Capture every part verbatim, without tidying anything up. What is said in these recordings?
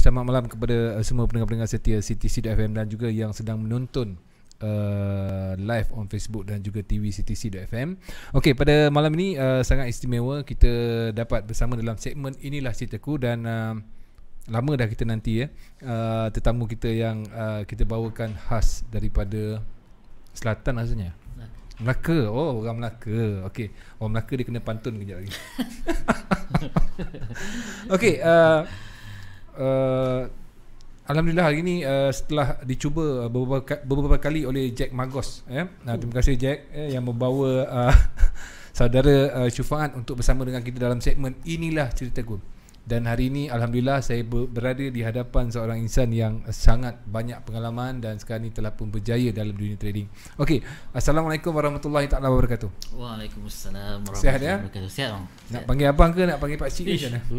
selamat malam kepada uh, semua pendengar-pendengar setia C T C dot F M dan juga yang sedang menonton uh, live on Facebook dan juga T V C T C dot F M. Okey, pada malam ini uh, sangat istimewa, kita dapat bersama dalam segmen Inilah Ceritaku, dan uh, lama dah kita nanti ya uh, tetamu kita yang uh, kita bawakan khas daripada selatan rasanya. Melaka. Oh, orang Melaka. Okey, orang Melaka dia kena pantun kejap lagi. Okey, uh, uh, alhamdulillah hari ini uh, setelah dicuba beberapa, beberapa kali oleh Jack Magos ya. Nah, terima kasih Jack eh, yang membawa uh, saudara uh, Syufa'at untuk bersama dengan kita dalam segmen Inilah Ceritaku. Dan hari ini alhamdulillah saya berada di hadapan seorang insan yang sangat banyak pengalaman dan sekarang ini telah pun berjaya dalam dunia trading. Okey, assalamualaikum warahmatullahi taala wabarakatuh. Waalaikumsalam warahmatullahi Sihat ya? wabarakatuh. Sihat bang. Nak panggil abang ke nak panggil pak cik macam mana?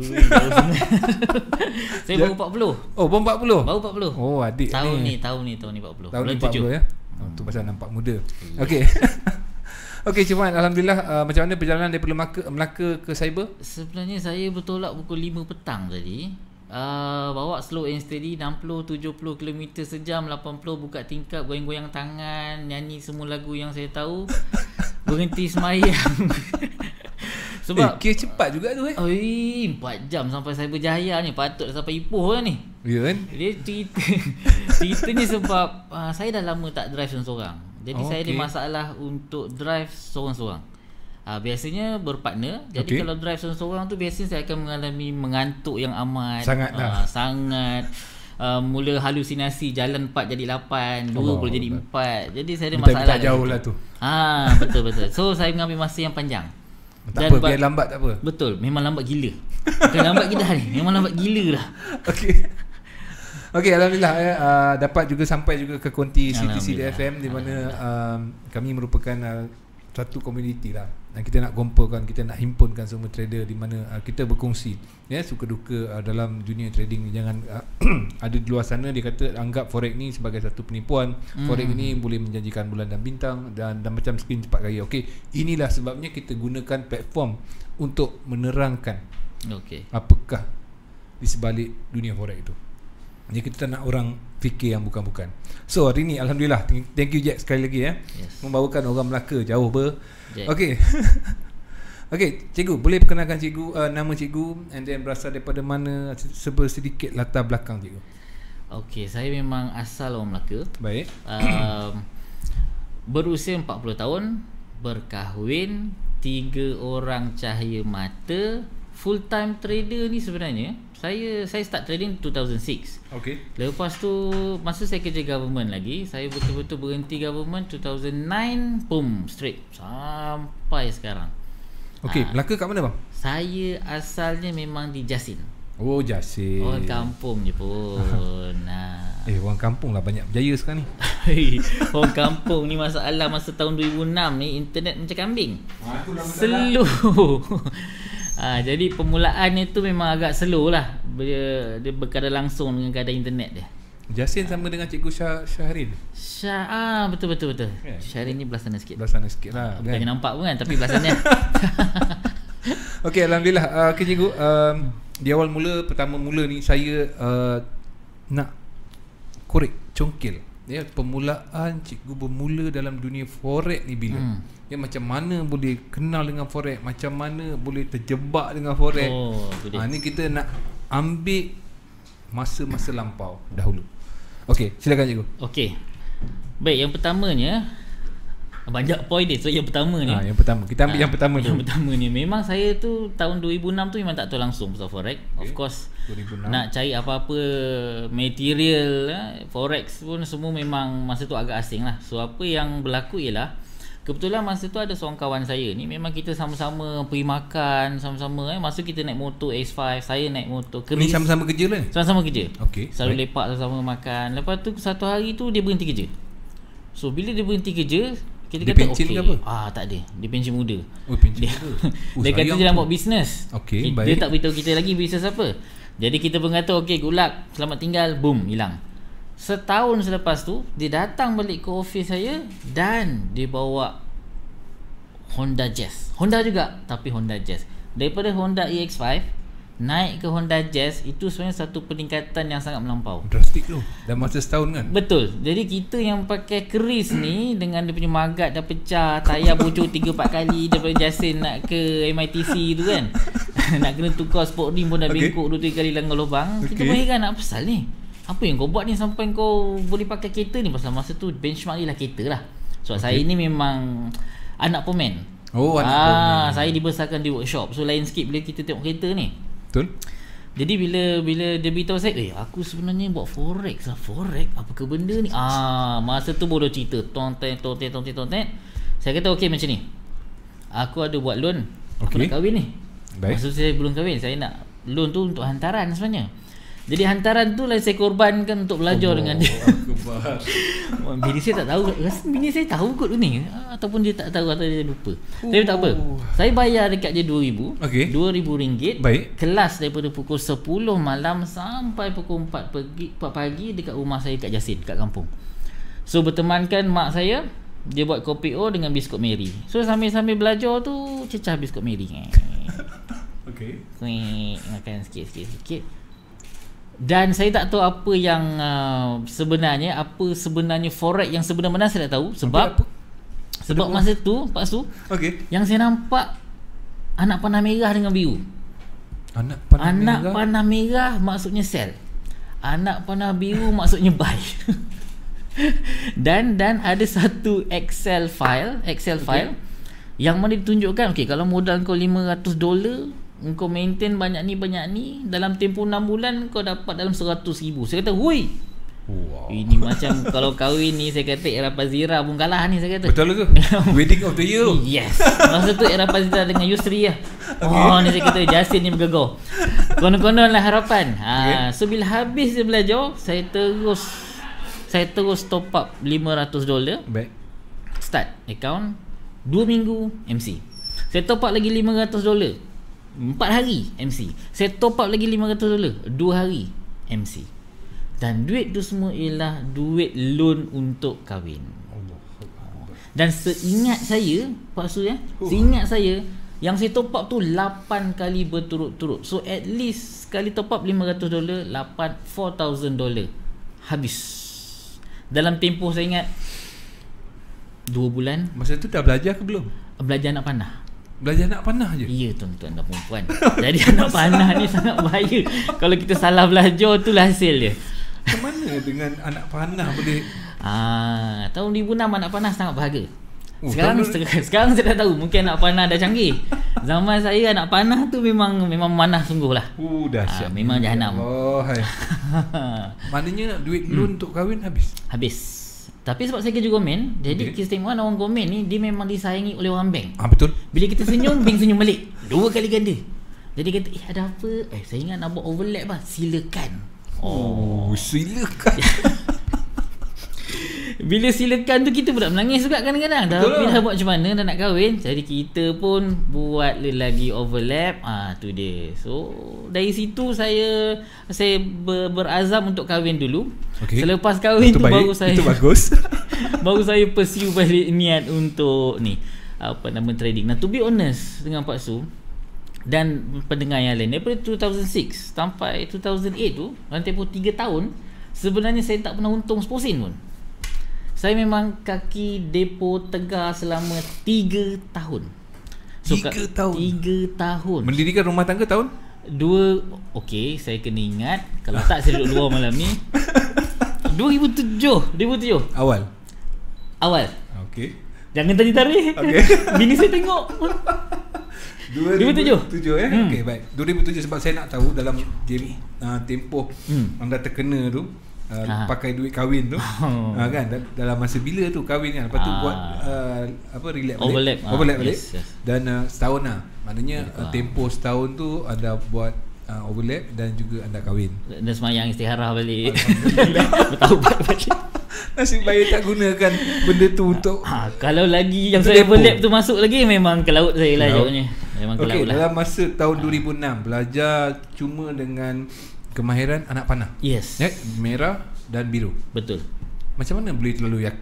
Saya baru empat puluh. Oh, baru empat puluh. Baru empat puluh. Oh, adik tahun ni. ni, tahun ni, tahun ni empat puluh. Tahun ni empat puluh ya. Oh, tu pasal nampak muda. Yeah. Okey. Okey, Syufa'at, alhamdulillah uh, macam mana perjalanan daripada Melaka, Melaka ke cyber? Sebenarnya saya bertolak pukul lima petang tadi. Uh, bawa slow and steady enam puluh tujuh puluh kilometer sejam, lapan puluh buka tingkap, goyang-goyang tangan, nyanyi semua lagu yang saya tahu. Berhenti semayang. Sebab eh, kira cepat juga tu eh. Oi, empat jam sampai saya berjaya ni. Patut dah sampai Ipoh lah ni. Ya kan? Dia cerita ceritanya sebab uh, saya dah lama tak drive seorang-seorang. Jadi okay. saya ada masalah untuk drive seorang-seorang. Uh, biasanya berpartner. Jadi okay. kalau drive seorang-seorang tu biasanya saya akan mengalami mengantuk yang amat. Sangat uh, dah. Sangat. Uh, mula halusinasi, jalan empat jadi lapan, dua boleh jadi empat. Jadi saya ada minta, masalah. Minta jauh lah tu. Ha, betul-betul. So saya mengambil masa yang panjang. Tak apa, biar lambat tak apa. Betul, memang lambat gila. Bukan lambat gila ni, memang lambat gila lah. Okey. Okey, alhamdulillah ya, uh, dapat juga sampai juga ke konti C T C dot F M di mana um, kami merupakan uh, satu komuniti lah. Dan kita nak kumpulkan, kita nak himpunkan semua trader di mana uh, kita berkongsi ya suka duka uh, dalam dunia trading. Jangan uh, ada di luar sana dia kata anggap forex ni sebagai satu penipuan. Hmm. Forex ini boleh menjanjikan bulan dan bintang dan dan macam spin cepat raya. Okey, inilah sebabnya kita gunakan platform untuk menerangkan okey apakah di sebalik dunia forex itu. Jadi kita tak nak orang fikir yang bukan-bukan. So hari ni alhamdulillah, thank you Jack sekali lagi ya. Yes. Membawakan orang Melaka jauh ber. Okey. Okey, cikgu boleh perkenalkan cikgu uh, nama cikgu and then berasal daripada mana, sedikit latar belakang cikgu. Okey, saya memang asal orang Melaka. Baik. Um, berusia empat puluh tahun, berkahwin, tiga orang cahaya mata, full time trader ni sebenarnya. Saya saya start trading two thousand six. Okey. Lepas tu masa saya kerja government lagi, saya betul-betul berhenti government two thousand nine, boom, straight sampai sekarang. Okey, ha, Melaka kat mana bang? Saya asalnya memang di Jasin. Oh, Jasin. Orang kampung je pun. Nah. Eh, orang kampung lah banyak berjaya sekarang ni. Orang kampung ni masalah masa tahun two thousand six ni internet macam kambing. Ha, slow. Ha, jadi permulaannya tu memang agak slow lah. Dia, dia berkadar langsung dengan keadaan internet dia. Jasin sama dengan Cikgu Syah, Syahrin. Syah, ah, betul betul betul. Yeah. Syahrin ni belah sana sikit. Belah sana sikit lah. Bukan kan? Nampak pun kan, tapi belah sana. Okey, alhamdulillah. Uh, okay, Cikgu, um, di awal mula, pertama mula ni saya uh, nak korek, congkil. Ya, permulaan cikgu bermula dalam dunia forex ni bila? Hmm. Ya, macam mana boleh kenal dengan forex, macam mana boleh terjebak dengan forex. Oh, ha, ni kita nak ambil masa-masa lampau dahulu. Okey, silakan cikgu. Okey. Baik, yang pertamanya banyak point dia. So yang pertama ni. Ha, yang pertama. Kita ambil ha, yang pertama Yang tu. pertama ni memang saya tu tahun two thousand six tu memang tak tahu langsung pasal forex. Okay. Of course two thousand six nak cari apa-apa material eh, forex pun semua memang masa tu agak asing lah. So apa yang berlaku ialah kebetulan masa tu ada seorang kawan saya ni memang kita sama-sama pergi makan, sama-sama eh masa kita naik motor X five, saya naik motor Ni keris. sama-sama kerja lah? Sama-sama kerja. Okey. Selalu baik. Lepak sama-sama makan. Lepas tu satu hari tu dia berhenti kerja. So bila dia berhenti kerja, kita dia kata pencen okay. ke apa? Ah, tak ada. Dia pencen muda. Oh, pencen dia, muda. Oh, dia kata dia nak buat bisnes. Okey, baik. Dia tak beritahu kita lagi bisnes apa. Jadi kita pun kata okey, good luck, selamat tinggal, boom, hilang. Setahun selepas tu dia datang balik ke office saya dan dia bawa Honda Jazz. Honda juga, tapi Honda Jazz. Daripada Honda E X five naik ke Honda Jazz itu sebenarnya satu peningkatan yang sangat melampau. Drastik tu dalam masa setahun kan. Betul. Jadi kita yang pakai keris ni dengan dia punya magat dah pecah, tayar bocor tiga empat kali daripada Jasin nak ke M I T C tu kan. Nak kena tukar sport rim pun dah okay. bengkok dua tiga kali langgar lubang. Okay. Kita berheran apa pasal ni? Apa yang kau buat ni sampai kau boleh pakai kereta ni? Pasal masa tu benchmark ni lah kereta lah. Sebab okay. saya ni memang anak pemen. Oh, anak ah, pemen. Saya dibesarkan di workshop. So lain sikit bila kita tengok kereta ni. Betul. Jadi bila bila dia beritahu saya, eh aku sebenarnya buat forex lah. Forex apa ke benda ni? Ah, masa tu baru cerita tonten tonten tonten tonten. Saya kata okey macam ni. Aku ada buat loan. Aku okay. nak kahwin ni. Baik. Masa saya belum kahwin, saya nak loan tu untuk hantaran sebenarnya. Jadi hantaran tu lah saya korbankan untuk belajar oh, dengan dia. Bini saya tak tahu. Rasa bini saya tahu kot ni, ataupun dia tak tahu atau dia lupa. Oh. Tapi tak apa. Saya bayar dekat dia dua ribu. Okay. dua ribu ringgit. Baik. Kelas daripada pukul sepuluh malam sampai pukul empat pagi, empat pagi dekat rumah saya kat Jasin, dekat kampung. So bertemankan mak saya, dia buat kopi O dengan biskut Mary. So sambil-sambil belajar tu cecah biskut Mary. Okey. Makan sikit-sikit. Dan saya tak tahu apa yang uh, sebenarnya apa sebenarnya forex yang sebenar-benar saya tak tahu sebab apa? sebab Ada masa apa? tu Pak Su, okay. yang saya nampak anak panah merah dengan biru. Anak panah anak merah. panah merah maksudnya sell. Anak panah biru maksudnya buy. dan dan ada satu Excel file, Excel okay. file yang mana ditunjukkan okey kalau modal kau lima ratus dolar, kau maintain banyak ni banyak ni, dalam tempoh enam bulan kau dapat dalam seratus ribu. Saya kata, "Hui. Wow. Ini macam kalau kahwin ni saya kata era Pazira pun kalah ni," saya kata. Betul tu. Wedding of the year. Yes. Masa tu era Pazira dengan Yusri lah. Okay. Oh, ni saya kata Jasin ni bergegar. Konon-konon lah harapan. Ha, okay. So bila habis dia belajar, saya terus saya terus top up lima ratus dolar. Baik. Start account dua minggu M C. Saya top up lagi lima ratus dolar. empat hari M C. Saya top up lagi lima ratus dolar, dua hari M C. Dan duit tu semua ialah duit loan untuk kahwin. Dan seingat saya, Pak Su ya, seingat saya yang saya top up tu lapan kali berturut-turut. So at least sekali top up lima ratus dolar, lapan four thousand dolar habis. Dalam tempoh saya ingat dua bulan. Masa tu dah belajar ke belum? Belajar nak panah. Belajar nak panah je? Ya tuan-tuan dan perempuan. Jadi anak panah ni sangat bahaya. Kalau kita salah belajar itulah hasil dia. Macam mana dengan anak panah boleh? Ah, tahun dua ribu enam anak panah sangat berharga. Oh, sekarang sekarang, sekarang saya dah tahu mungkin anak panah dah canggih. Zaman saya anak panah tu memang memang manah sungguh lah. Oh dahsyat. Ah, memang jahanam. Oh hai. Maknanya duit loan hmm. untuk kahwin habis. Habis. Tapi sebab saya kerja komen, jadi okay. keistimewaan orang komen ni dia memang disayangi oleh orang bank. Ah betul. Bila kita senyum, bank senyum balik. Dua kali ganda. Jadi kata, "Eh ada apa? Eh saya ingat nak buat overlap bah. Silakan." Oh, oh silakan. Bila silakan tu kita pun tak menangis juga kadang-kadang. Tapi dah buat macam mana dah nak kahwin. Jadi kita pun buat lagi overlap. Ah tu dia. So dari situ saya saya ber, berazam untuk kahwin dulu. Okay. Selepas kahwin itu tu baik. baru saya itu bagus. baru saya pursue balik niat untuk ni apa nama trading. Nah to be honest dengan Pak Su dan pendengar yang lain, daripada two thousand six sampai two thousand eight tu, dalam tempoh tiga tahun sebenarnya saya tak pernah untung sepuluh sen pun. Saya memang kaki depo tegar selama tiga tahun. So, tiga tahun? tiga tahun. Mendirikan rumah tangga tahun? Dua, okey, saya kena ingat. Kalau tak saya duduk luar malam ni. dua ribu tujuh. dua ribu tujuh. Awal? Awal. Okey. Jangan tanya tarikh. Okay. Bini saya tengok. dua ribu tujuh eh? Hmm. Okey, baik. dua ribu tujuh sebab saya nak tahu dalam game uh, tempoh hmm. anda terkena tu. Uh, ha. Pakai duit kahwin tu oh. uh, kan dalam masa bila tu kahwin kan, lepas tu ha. buat uh, apa relax balik overlap, overlap ha. balik yes, yes. dan uh, setahun lah maknanya uh, tempoh setahun tu anda buat uh, overlap dan juga anda kahwin dan semayang istiharah balik bertaubat balik. Nasib baik tak gunakan benda tu untuk ha, kalau lagi yang saya overlap tu masuk lagi memang ke laut saya lah jawabnya memang ke okay, laut lah. Dalam masa tahun dua ribu enam belajar cuma dengan kemahiran anak panah. Yes. Ya, merah dan biru. Betul. Macam mana boleh terlalu yakin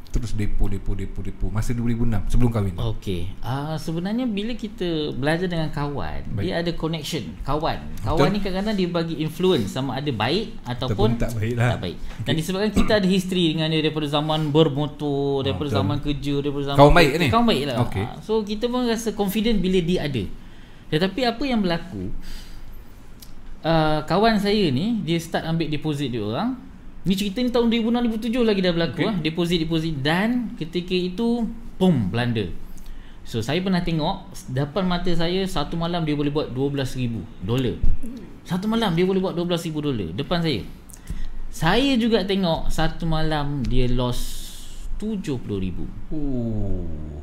terus depo depo depo depo masa dua ribu enam sebelum kahwin. Okey. Ah uh, sebenarnya bila kita belajar dengan kawan, baik. dia ada connection. Kawan. Kawan Betul. ni kadang-kadang dia bagi influence sama ada baik ataupun, ataupun tak baik lah. Tak baik. Dan disebabkan kita ada history dengan dia daripada zaman bermotor, daripada oh, zaman kerja, daripada zaman kawan baik ni. Kawan baik lah. Okay. Uh, so kita pun rasa confident bila dia ada. Tetapi apa yang berlaku, uh, kawan saya ni dia start ambil deposit dia orang. Ni cerita ni tahun dua ribu enam dua ribu tujuh lagi dah berlaku, okay. ah. Deposit-deposit, dan ketika itu pom belanda. So saya pernah tengok depan mata saya satu malam dia boleh buat dua belas ribu dolar. Satu malam dia boleh buat dua belas ribu dolar depan saya. Saya juga tengok satu malam dia loss tujuh puluh ribu. Oh.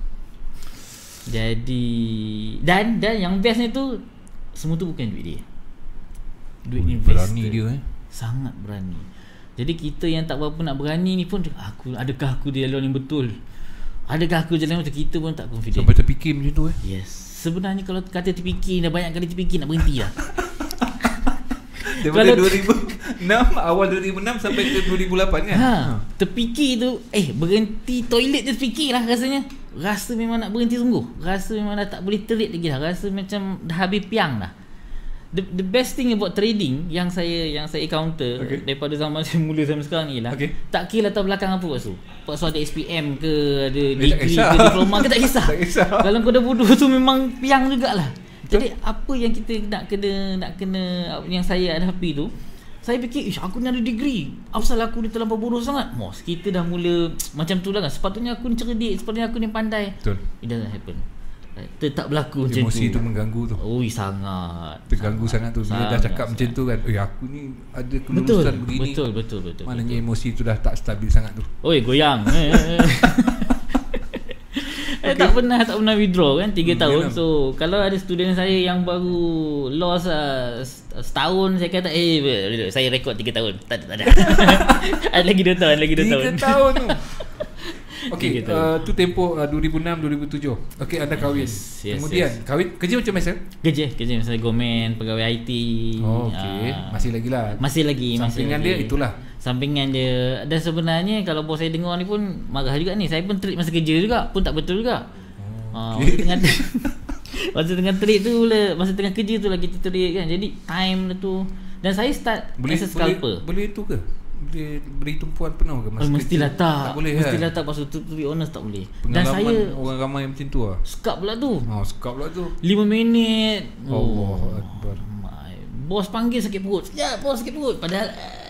Jadi dan dan yang bestnya tu semua tu bukan duit dia. Duit oh, investor. Berani dia eh. Sangat berani. Jadi kita yang tak berapa nak berani ni pun, aku adakah aku di jalan yang betul? Adakah aku jalan macam kita pun tak confident. Sampai terfikir macam tu eh. Yes. Sebenarnya kalau kata terfikir, dah banyak kali terfikir, nak berhenti lah. Daripada dua ribu enam, awal dua ribu enam sampai ke dua ribu lapan kan. Ha, terfikir tu, eh berhenti toilet je terfikir lah rasanya. Rasa memang nak berhenti sungguh. Rasa memang dah tak boleh terit lagi dah. Rasa macam dah habis piang dah. The, the best thing about trading yang saya yang saya encounter, okay. daripada zaman saya mula sampai sekarang ni lah, okay. tak kira latar belakang apa waktu. Waktu ada S P M ke, ada degree ke, diploma ke, tak kisah. Tak kisah. Kalau kau dah bodoh tu memang piang jugalah. Jadi apa yang kita nak kena nak kena yang saya hadapi tu, saya fikir, ish, aku ni ada degree, apasal aku ni terlampau bodoh sangat. Mos, kita dah mula macam tu lah kan. Sepatutnya aku ni cerdik, sepatutnya aku ni pandai. Betul. It doesn't happen. Tetap berlaku macam tu. Emosi tu mengganggu tu. Oi, sangat. Terganggu sangat, sangat tu. Bila sangat, dah cakap sangat. Macam tu kan, eh aku ni ada kelulusan begini. Betul, betul, betul. Maknanya betul. Emosi tu dah tak stabil sangat tu. Oi, goyang. Okay. Tak pernah tak pernah withdraw kan tiga hmm, tahun. Yalah. So kalau ada student saya yang baru loss uh, setahun, saya kata eh saya rekod tiga tahun. Tak ada, tak ada. Ada lagi dua tahun, lagi dua tahun. tiga tahun tu. Okey, uh, tu tempoh uh, dua ribu enam dua ribu tujuh. Okey, anda kahwin. Yes, yes, Kemudian yes. kahwin, kerja macam mana? Kerja, kerja misalnya gomen, pegawai I T. Oh, okey. Uh, masih lagi lah. Masih lagi, sampingan masih dia lagi. Itulah. Sampingan dia. Dan sebenarnya kalau bos saya dengar ni pun marah juga ni. Saya pun treat masa kerja juga, pun tak betul juga. Oh, okay. uh, masa tengah masa tengah treat tu lah, masa tengah kerja tu lah kita treat kan. Jadi time tu. Dan saya start boleh, as a scalper. Boleh, boleh tu ke? Boleh beri tumpuan penuh ke masa oh, mestilah kecil? tak, tak boleh mestilah kan? tak pasal to, to be honest tak boleh. Pengalaman dan saya orang ramai yang macam tu lah. Skap pula tu. Oh, skap pula tu. lima minit. Oh, oh Akbar. My. Bos panggil sakit perut. Ya, bos sakit perut padahal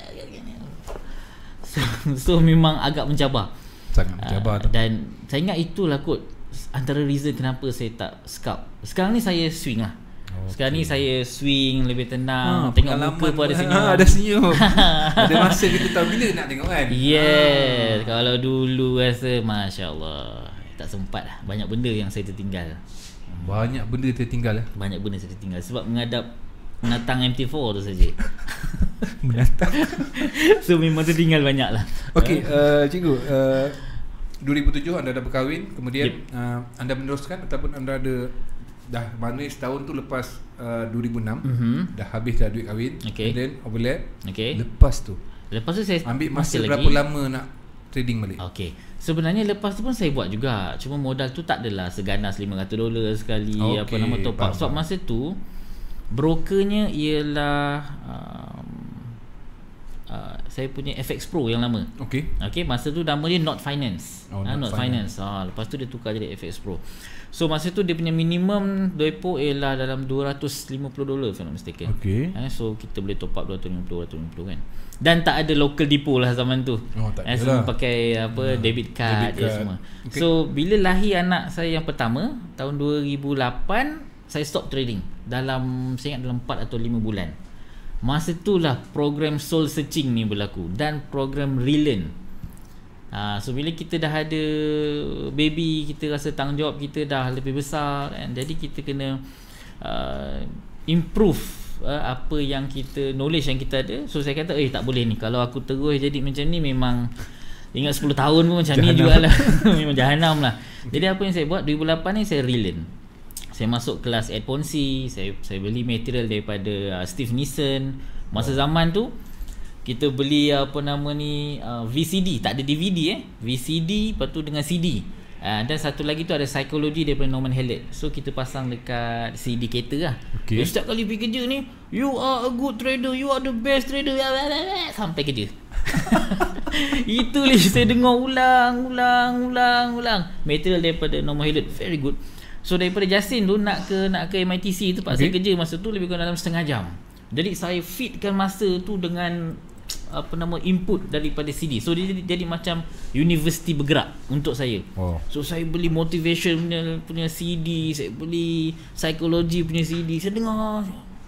so, so memang agak mencabar. Sangat mencabar uh, tu. Dan saya ingat itulah kot antara reason kenapa saya tak skap. Sekarang ni saya swing lah. Okay. Sekarang ni saya swing lebih tenang, ha, tengok muka pun ada senyum. Ha, ada senyum. Ada masa kita tahu bila nak tengok kan. Yes, ha. Kalau dulu rasa masya-Allah tak sempat lah. Banyak benda yang saya tertinggal. Banyak benda tertinggal lah. Banyak benda saya tertinggal sebab menghadap menatang M T four tu saja. Menatang. So memang tertinggal banyak lah. Okey, uh, cikgu, uh, dua ribu tujuh anda dah berkahwin, kemudian yep. uh, anda meneruskan ataupun anda ada dah mana setahun tu lepas uh, dua ribu enam mm-hmm. dah habis dah duit kahwin, okay. and then overlap. Okay. Lepas tu lepas tu saya ambil masa berapa lagi. lama nak trading balik? Okey. Sebenarnya lepas tu pun saya buat juga. Cuma modal tu tak adalah seganas lima ratus dolar sekali, okay. apa nama top up. Sebab masa tu brokernya ialah um, uh, saya punya F X Pro yang lama. Okey. Okey, masa tu nama dia Not Finance. Oh, ha, Not, Not Finance. Finance. Ha, lepas tu dia tukar jadi F X Pro. So masa tu dia punya minimum depo ialah dalam dua ratus lima puluh dolar if I'm not mistaken. Okay. Eh, so kita boleh top up dua ratus lima puluh, dua ratus lima puluh kan. Dan tak ada local depot lah zaman tu. Oh, tak eh, semua pakai apa, hmm. debit card, debit card. Semua. Okay. So bila lahir anak saya yang pertama tahun dua ribu lapan, saya stop trading dalam saya ingat dalam empat atau lima bulan. Masa itulah program soul searching ni berlaku dan program relearn. Ha, so bila kita dah ada baby, kita rasa tanggungjawab kita dah lebih besar kan? Jadi kita kena uh, improve uh, apa yang kita, knowledge yang kita ada. So saya kata eh tak boleh ni, kalau aku terus jadi macam ni memang ingat sepuluh tahun pun macam ni jugalah. Memang jahanam lah. Jadi apa yang saya buat dua ribu lapan ni, saya relearn. Saya masuk kelas Ed Ponzi, saya saya beli material daripada uh, Steve Nissen. Masa zaman tu Kita beli apa nama ni uh, V C D, tak ada D V D eh. V C D lepas tu dengan C D. Uh, dan satu lagi tu ada psikologi daripada Norman Hallett. So kita pasang dekat C D kereta lah. Okay. Setiap kali pergi kerja ni, you are a good trader, you are the best trader, sampai kerja. Itu list saya dengar ulang, ulang, ulang, ulang. Material daripada Norman Hallett, very good. So daripada Jasin tu nak ke nak ke M I T C tu, Pak, okay. Saya kerja masa tu lebih kurang dalam setengah jam. Jadi saya fitkan masa tu dengan apa nama input daripada C D. So dia jadi, jadi macam universiti bergerak untuk saya. Oh. So saya beli motivation punya, punya C D, saya beli psikologi punya C D. Saya dengar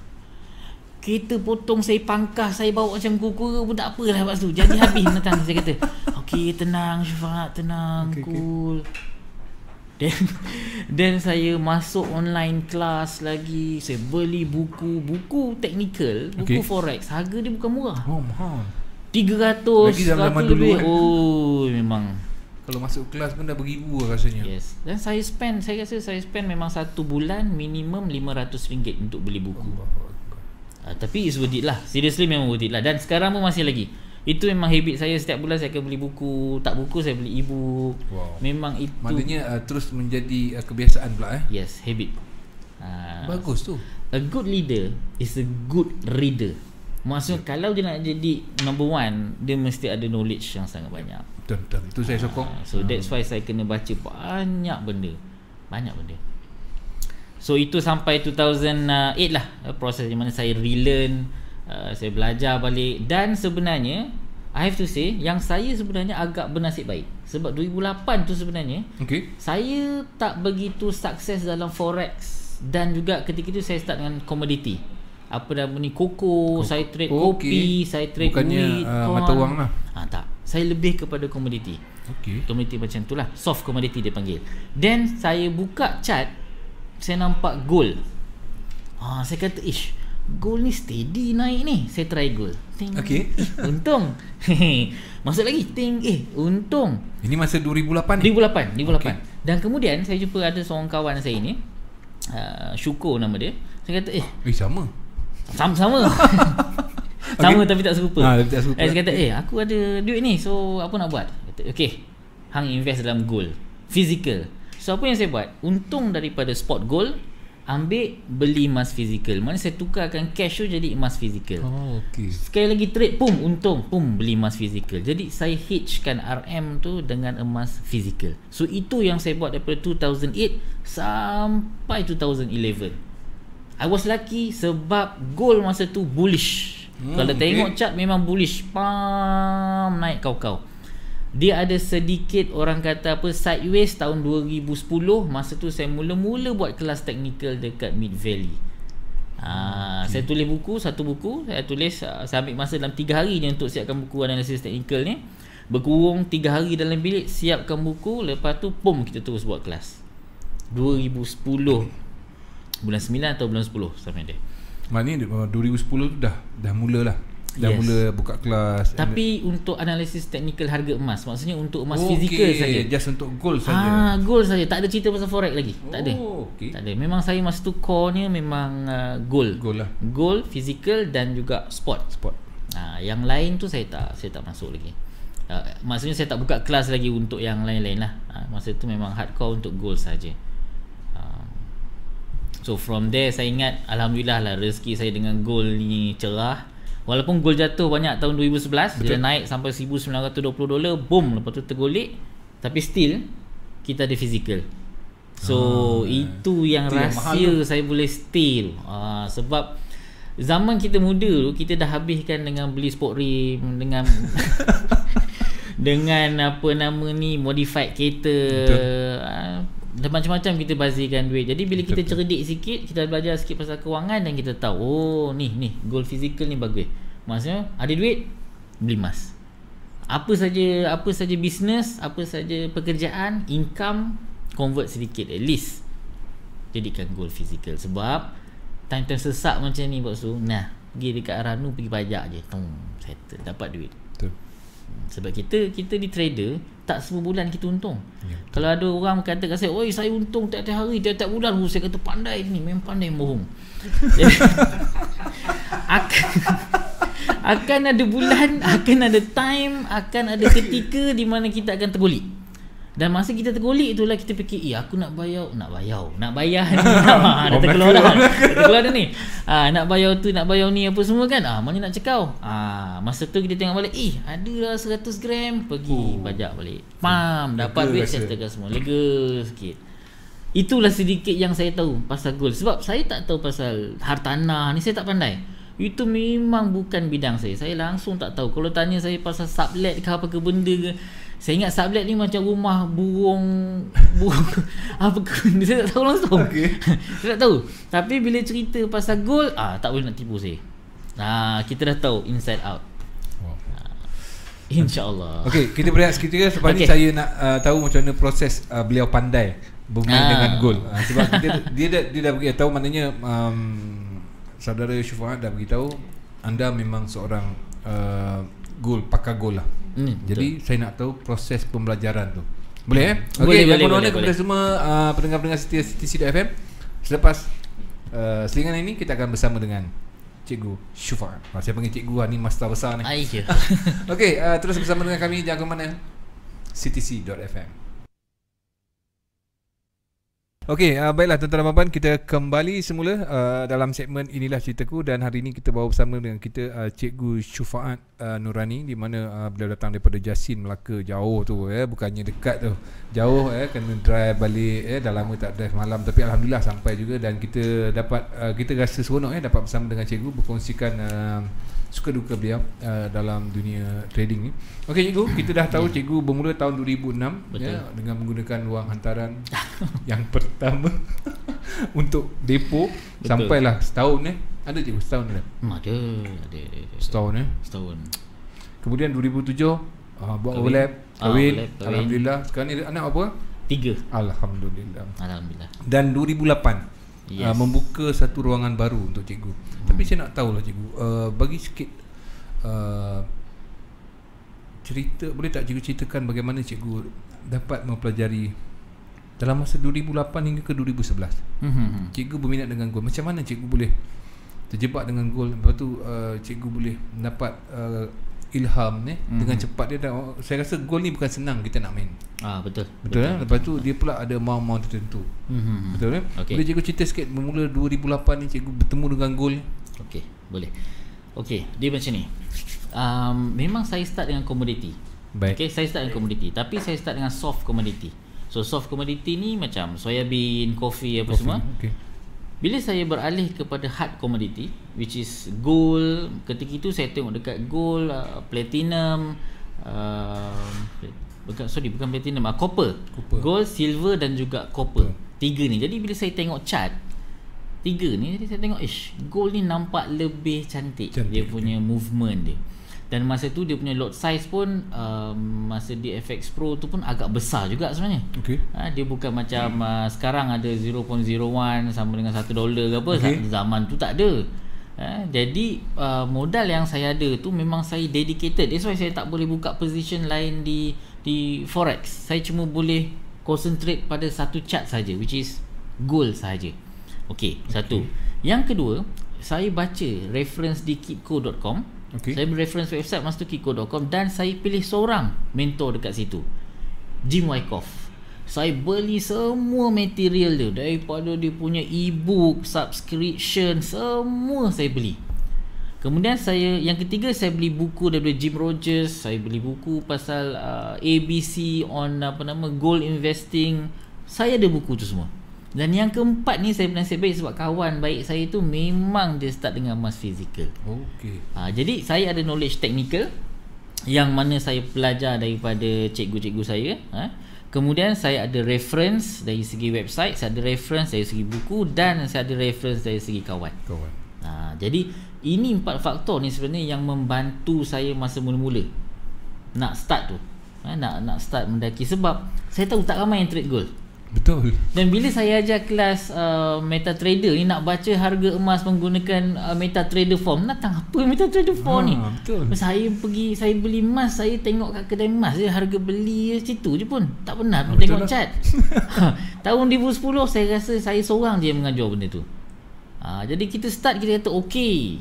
kereta potong, saya pangkas, saya bawa macam kura-kura pun tak apalah lepas tu. Jadi habis datang saya kata, okey tenang Syafaq, tenang, okay, cool. Okay. Then, then saya masuk online class lagi. Saya beli buku Buku technical, buku okay. forex. Harga dia bukan murah. Oh mahal, tiga ratus, seratus lebih. Oh memang kalau masuk kelas pun dah beribu rasanya. Yes. Dan saya spend, saya rasa saya spend memang satu bulan minimum lima ratus ringgit untuk beli buku. oh, uh, Tapi it's worth it lah. Seriously memang worth it lah. Dan sekarang pun masih lagi. Itu memang habit saya, setiap bulan saya akan beli buku. Tak buku saya beli e-book. Wow. Memang itu maknanya uh, terus menjadi uh, kebiasaan pula eh. Yes, habit. uh, Bagus tu. A good leader is a good reader. Maksudnya yeah. kalau dia nak jadi number one, dia mesti ada knowledge yang sangat banyak. Betul, betul. Itu saya sokong. uh, So that's why saya kena baca banyak benda. Banyak benda. So itu sampai two thousand eight lah, proses di mana saya relearn. Uh, saya belajar balik. Dan sebenarnya I have to say, yang saya sebenarnya agak bernasib baik. Sebab dua ribu lapan tu sebenarnya okay. saya tak begitu sukses dalam forex. Dan juga ketika itu saya start dengan komoditi. Apa nama ni, koko, Kok- saya trade oh, kopi, okay. saya trade bukannya wheat, uh, mata wang lah. ha, Tak, saya lebih kepada komoditi. okay. Komoditi macam tu lah, soft komoditi dia panggil. Then saya buka chart, saya nampak gold. ha, Saya kata, ish, gold ni steady naik ni. Saya try gold. Ting, okay. eh, untung. Masuk lagi. Ting, eh, untung. Ini masa dua ribu lapan ni? dua ribu lapan, dua ribu lapan. Okay. Dan kemudian saya jumpa ada seorang kawan saya ni, uh, Syukur nama dia. Saya kata, eh, eh sama. Sama-sama. Sama okay. tapi tak serupa. Ha, tak serupa. Eh, saya kata, eh, aku ada duit ni, so apa nak buat? Kata, okay, hang invest dalam gold physical. So apa yang saya buat? Untung daripada spot gold, ambil beli emas fizikal. Mana saya tukarkan cash tu jadi emas fizikal. Oh, okey. Sekali lagi trade, pum, untung, pum, beli emas fizikal. Jadi saya hedgekan R M tu dengan emas fizikal. So itu yang saya buat daripada two thousand eight sampai two thousand eleven. I was lucky sebab gold masa tu bullish. Hmm, Kalau okay. tengok chart memang bullish. Pam, naik kau-kau. Dia ada sedikit orang kata apa sideways tahun dua ribu sepuluh. Masa tu saya mula-mula buat kelas technical dekat Mid Valley. Ah, okay. Saya tulis buku, satu buku saya tulis, saya ambil masa dalam tiga hari je untuk siapkan buku analisis technical ni. Berkurung tiga hari dalam bilik, siapkan buku, lepas tu pum kita terus buat kelas. dua ribu sepuluh bulan sembilan atau bulan sepuluh sampai dia. Maknanya dua ribu sepuluh tu dah dah mulalah. Dah yes. mula buka kelas. Tapi and untuk analisis teknikal harga emas, maksudnya untuk emas oh, fizikal okay. saja. Just untuk gold saja. Ah, gold saja. Tak ada cerita pasal forex lagi. Oh, tak ada. Okay. Tak ada. Memang saya masa tu core-nya memang uh, gold. Gold lah. Gold, fizikal dan juga spot. Spot. Ah, yang lain tu saya tak saya tak masuk lagi. Uh, maksudnya saya tak buka kelas lagi untuk yang lain-lain lah. Uh, masa tu memang hardcore untuk gold saja. Uh, so from there saya ingat alhamdulillah lah rezeki saya dengan gold ni cerah. Walaupun gold jatuh banyak tahun dua ribu sebelas, dia naik sampai seribu sembilan ratus dua puluh dolar, boom, lepas tu tergolek. Tapi still kita ada fizikal. So oh, itu yang itu rahsia yang saya boleh stay tu. uh, Sebab zaman kita muda tu, kita dah habiskan dengan beli sport rim, dengan dengan apa nama ni, modified kereta, uh, dan macam-macam kita bazirkan duit. Jadi bila kita cerdik sikit, kita belajar sikit pasal kewangan, dan kita tahu, oh ni ni gold physical ni bagus. Maksudnya ada duit, beli emas. Apa saja apa saja bisnes, apa saja pekerjaan, income convert sedikit at least. Jadikan gold physical. Sebab time-time sesak macam ni bossu, nah, pergi dekat Aranu, pergi pajak je, tong, settle, dapat duit. Betul. Sebab kita kita di trader, tak semua bulan kita untung. Ya, kalau ada orang kata kat saya, oi saya untung tiap-tiap hari, tiap-tiap bulan, oh, saya kata pandai ni, memang pandai bohong. aku, Akan ada bulan, akan ada time, akan ada ketika di mana kita akan tergolik. Dan masa kita tergolik itulah kita fikir, eh aku nak bayar, nak bayar, nak bayar ni. Ha, dah terkeluar dah. Dah terkeluar dah ni. Ha, nak bayar tu, nak bayar ni apa semua kan. Ah, ha, mana nak cekau. Ah, ha, masa tu kita tengok balik, eh ada lah seratus gram, pergi oh. pajak balik. Pam, dapat duit settlekan semua. Lega sikit. Itulah sedikit yang saya tahu pasal gold. Sebab saya tak tahu pasal hartanah ni, saya tak pandai. Itu memang bukan bidang saya. Saya langsung tak tahu. Kalau tanya saya pasal sublet ke apa ke benda ke, saya ingat sublet ni macam rumah burung burung apa ke benda, saya tak tahu langsung. Okay. Saya tak tahu. Tapi bila cerita pasal gold, ah tak boleh nak tipu saya. Nah, kita dah tahu inside out. Wow. Ah, InsyaAllah. Okey, kita berehat seketika sebab okay. ni saya nak uh, tahu macam mana proses uh, beliau pandai bermain ah. dengan gold. Uh, sebab kita, dia dah dia dah bagi tahu, maknanya um, saudara Syufaat dah beritahu anda memang seorang uh, gold, pakar gold lah. Hmm, jadi betul. Saya nak tahu proses pembelajaran tu. Boleh eh? Okey, yang boleh kepada semua uh, pendengar-pendengar setia C T C dot F M. Selepas uh, selingan ini kita akan bersama dengan Cikgu Syufaat. Ha, saya panggil cikgu ni master besar ni. Aisyah. Okey, uh, terus bersama dengan kami, jangan ke mana. C T C dot F M. Okey, uh, baiklah tuan-tuan dan puan-puan, kita kembali semula uh, dalam segmen Inilah Ceritaku, dan hari ini kita bawa bersama dengan kita uh, Cikgu Syufaat uh, Nurani, di mana uh, beliau datang daripada Jasin, Melaka, jauh tu eh, bukannya dekat tu. Jauh eh, kena drive balik eh, dah lama tak drive malam, tapi alhamdulillah sampai juga, dan kita dapat uh, kita rasa seronok eh dapat bersama dengan cikgu berkongsikan uh, suka duka beliau uh, dalam dunia trading ni. Okey cikgu, kita dah tahu cikgu bermula tahun dua ribu enam ya, dengan menggunakan wang hantaran yang pertama untuk depo. Betul. Sampailah setahun eh. Ada cikgu setahun dah? Hmm, ada, ada, ada, ada. Setahun eh. Setahun. Kemudian dua ribu tujuh uh, buat overlap, kahwin, ah, overlap, kahwin. Alhamdulillah. Sekarang ni anak apa? Tiga. Alhamdulillah. Alhamdulillah. Dan dua ribu lapan yes. uh, membuka satu ruangan baru untuk cikgu. Hmm. Tapi saya nak tahulah cikgu, uh, bagi sikit uh, cerita, boleh tak cikgu ceritakan bagaimana cikgu dapat mempelajari dalam masa dua ribu lapan hingga ke dua ribu sebelas. Hmm. Cikgu berminat dengan gold. Macam mana cikgu boleh terjebak dengan gold? Lepas tu uh, cikgu boleh dapat uh, ilham ni hmm. dengan cepat. Dia dah, saya rasa gold ni bukan senang kita nak main. Ah betul. Betul, betul kan? Lepas tu dia pula ada amount-amount tertentu. Hmm. Betul kan? Okay. Boleh cikgu cerita sikit bermula dua ribu lapan ni cikgu bertemu dengan gold? Okey, boleh. Okey, dia macam ni. Um, memang saya start dengan commodity. Baik. Okey, saya start dengan commodity, tapi saya start dengan soft commodity. So soft commodity ni macam soybean, coffee apa coffee, semua. Okay. Bila saya beralih kepada hard commodity, which is gold, ketika itu saya tengok dekat gold, uh, platinum, uh, bukan, sorry bukan platinum, uh, copper. copper, gold, silver dan juga copper. copper. Tiga ni. Jadi bila saya tengok chart tiga ni, jadi saya tengok, ish, gold ni nampak lebih cantik, cantik dia punya okay. movement dia. Dan masa tu dia punya lot size pun um, masa D F X Pro tu pun agak besar juga sebenarnya. Okay. Ha, dia bukan macam uh, sekarang ada zero point zero one sama dengan satu dolar ke apa. Okay. Zaman tu tak ada. Ha, jadi uh, modal yang saya ada tu memang saya dedicated. That's why saya tak boleh buka position lain di di forex. Saya cuma boleh concentrate pada satu chart saja, which is gold saja. Okey, okay. Satu. Yang kedua, saya baca reference di kitco dot com. Okay. Saya reference website masa tu kitco dot com, dan saya pilih seorang mentor dekat situ, Jim Wyckoff. Saya beli semua material dia, daripada dia punya e-book, subscription, semua saya beli. Kemudian saya, yang ketiga, saya beli buku daripada Jim Rogers. Saya beli buku pasal uh, A B C on apa nama gold investing. Saya ada buku tu semua. Dan yang keempat ni saya bernasib baik sebab kawan baik saya tu memang dia start dengan emas fizikal. Okey. Ha, jadi saya ada knowledge technical yang mana saya belajar daripada cikgu-cikgu saya. Ha. Kemudian saya ada reference dari segi website, saya ada reference dari segi buku, dan saya ada reference dari segi kawan. Kawan. Ha, jadi ini empat faktor ni sebenarnya yang membantu saya masa mula-mula nak start tu. Ha, nak nak start mendaki, sebab saya tahu tak ramai yang trade gold. Betul. Dan bila saya ajar kelas uh, MetaTrader ni, nak baca harga emas menggunakan uh, MetaTrader form, nak tahu apa MetaTrader form ha, ni? Betul. Saya pergi, saya beli emas, saya tengok kat kedai emas je, harga beli situ je pun. Tak pernah ha, tengok lah. Chart. Tahun dua ribu sepuluh saya rasa saya seorang je yang mengajar benda tu. Ha, jadi kita start, kita kata okey,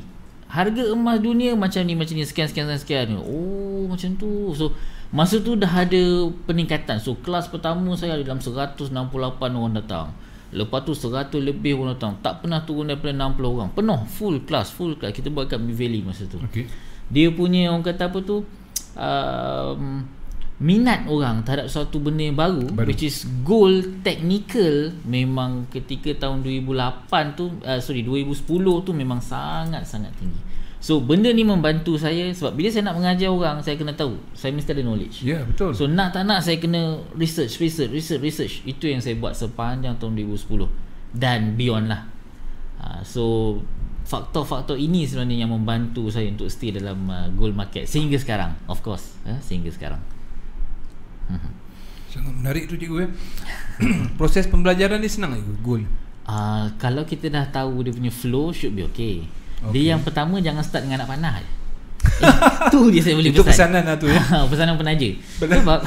harga emas dunia macam ni, macam ni, sekian sekian sekian. Oh, macam tu. So masa tu dah ada peningkatan. So kelas pertama saya ada dalam seratus enam puluh lapan orang datang. Lepas tu seratus lebih orang datang. Tak pernah turun daripada enam puluh orang. Penuh, full class, full class. Kita buat kat Valley masa tu. Okay. Dia punya orang kata apa tu, um, minat orang terhadap suatu benda yang baru, baru. which is gold technical, memang ketika tahun dua ribu lapan tu, uh, sorry dua ribu sepuluh tu memang sangat-sangat tinggi. So benda ni membantu saya sebab bila saya nak mengajar orang, saya kena tahu, saya mesti ada knowledge. Ya, yeah, betul. So nak tak nak saya kena research, research, research, research. Itu yang saya buat sepanjang tahun dua ribu sepuluh dan beyond lah. uh, So faktor-faktor ini sebenarnya yang membantu saya untuk stay dalam uh, gold market sehingga sekarang, of course, uh, sehingga sekarang. Sangat menarik tu cikgu ya. Proses pembelajaran ni senang cikgu, gold? Uh, kalau kita dah tahu dia punya flow, should be okay. Okay. Dia yang pertama jangan start dengan nak panah je. Eh, tu dia saya boleh pesan. Itu pesan. pesanan lah tu ya. Pesanan penaja. Sebab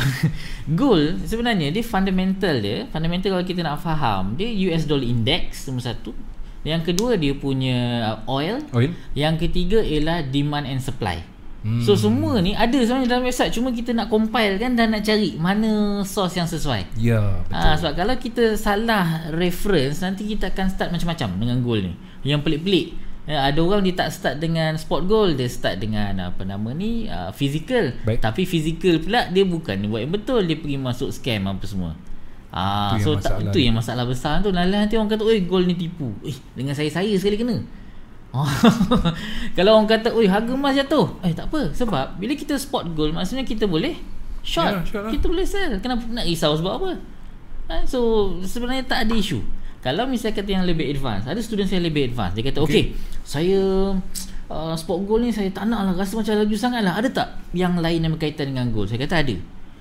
gold sebenarnya dia fundamental dia, fundamental kalau kita nak faham, dia U S dollar index nombor satu. Yang kedua dia punya oil. Oil. Yang ketiga ialah demand and supply. Hmm. So semua ni ada sebenarnya dalam website, cuma kita nak compile kan dan nak cari mana source yang sesuai. Ya, betul. Ha, sebab kalau kita salah reference, nanti kita akan start macam-macam dengan gold ni. Yang pelik-pelik. Ya, ada orang dia tak start dengan spot gold, dia start dengan apa nama ni, uh, physical. Baik. Tapi physical pula dia bukan buat yang betul, dia pergi masuk scam apa semua. Ah, ha, so tak, itu yang masalah besar tu. Lalu nanti orang kata, "Oi, gold ni tipu." Eh, dengan saya-saya sekali kena. Oh. Kalau orang kata, "Oi, harga emas jatuh." Eh, tak apa, sebab bila kita spot gold maksudnya kita boleh short, yeah, short lah. Kita boleh sell. Kenapa nak risau sebab apa? Ha, so sebenarnya tak ada isu. Kalau misalnya kata yang lebih advance, ada student saya lebih advance, dia kata, "Okey, okay, saya uh, spot gold ni saya tak nak lah, rasa macam laju sangat lah. Ada tak yang lain yang berkaitan dengan gold?" Saya kata ada.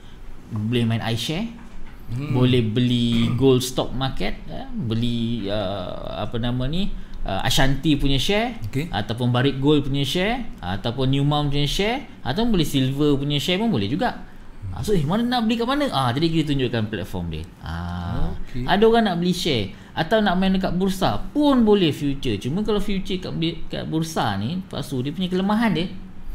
Boleh main iShare, hmm. boleh beli gold stock market, ya, beli uh, apa nama ni, Uh, Ashanti punya share, okay, ataupun Barrick Gold punya share, ataupun Newmount punya share, ataupun boleh silver punya share pun boleh juga. hmm. So eh, mana nak beli kat mana? Ah, jadi kita tunjukkan platform dia. Ah, okay. Ada orang nak beli share atau nak main dekat bursa pun boleh future. Cuma kalau future kat, kat bursa ni, lepas tu dia punya kelemahan dia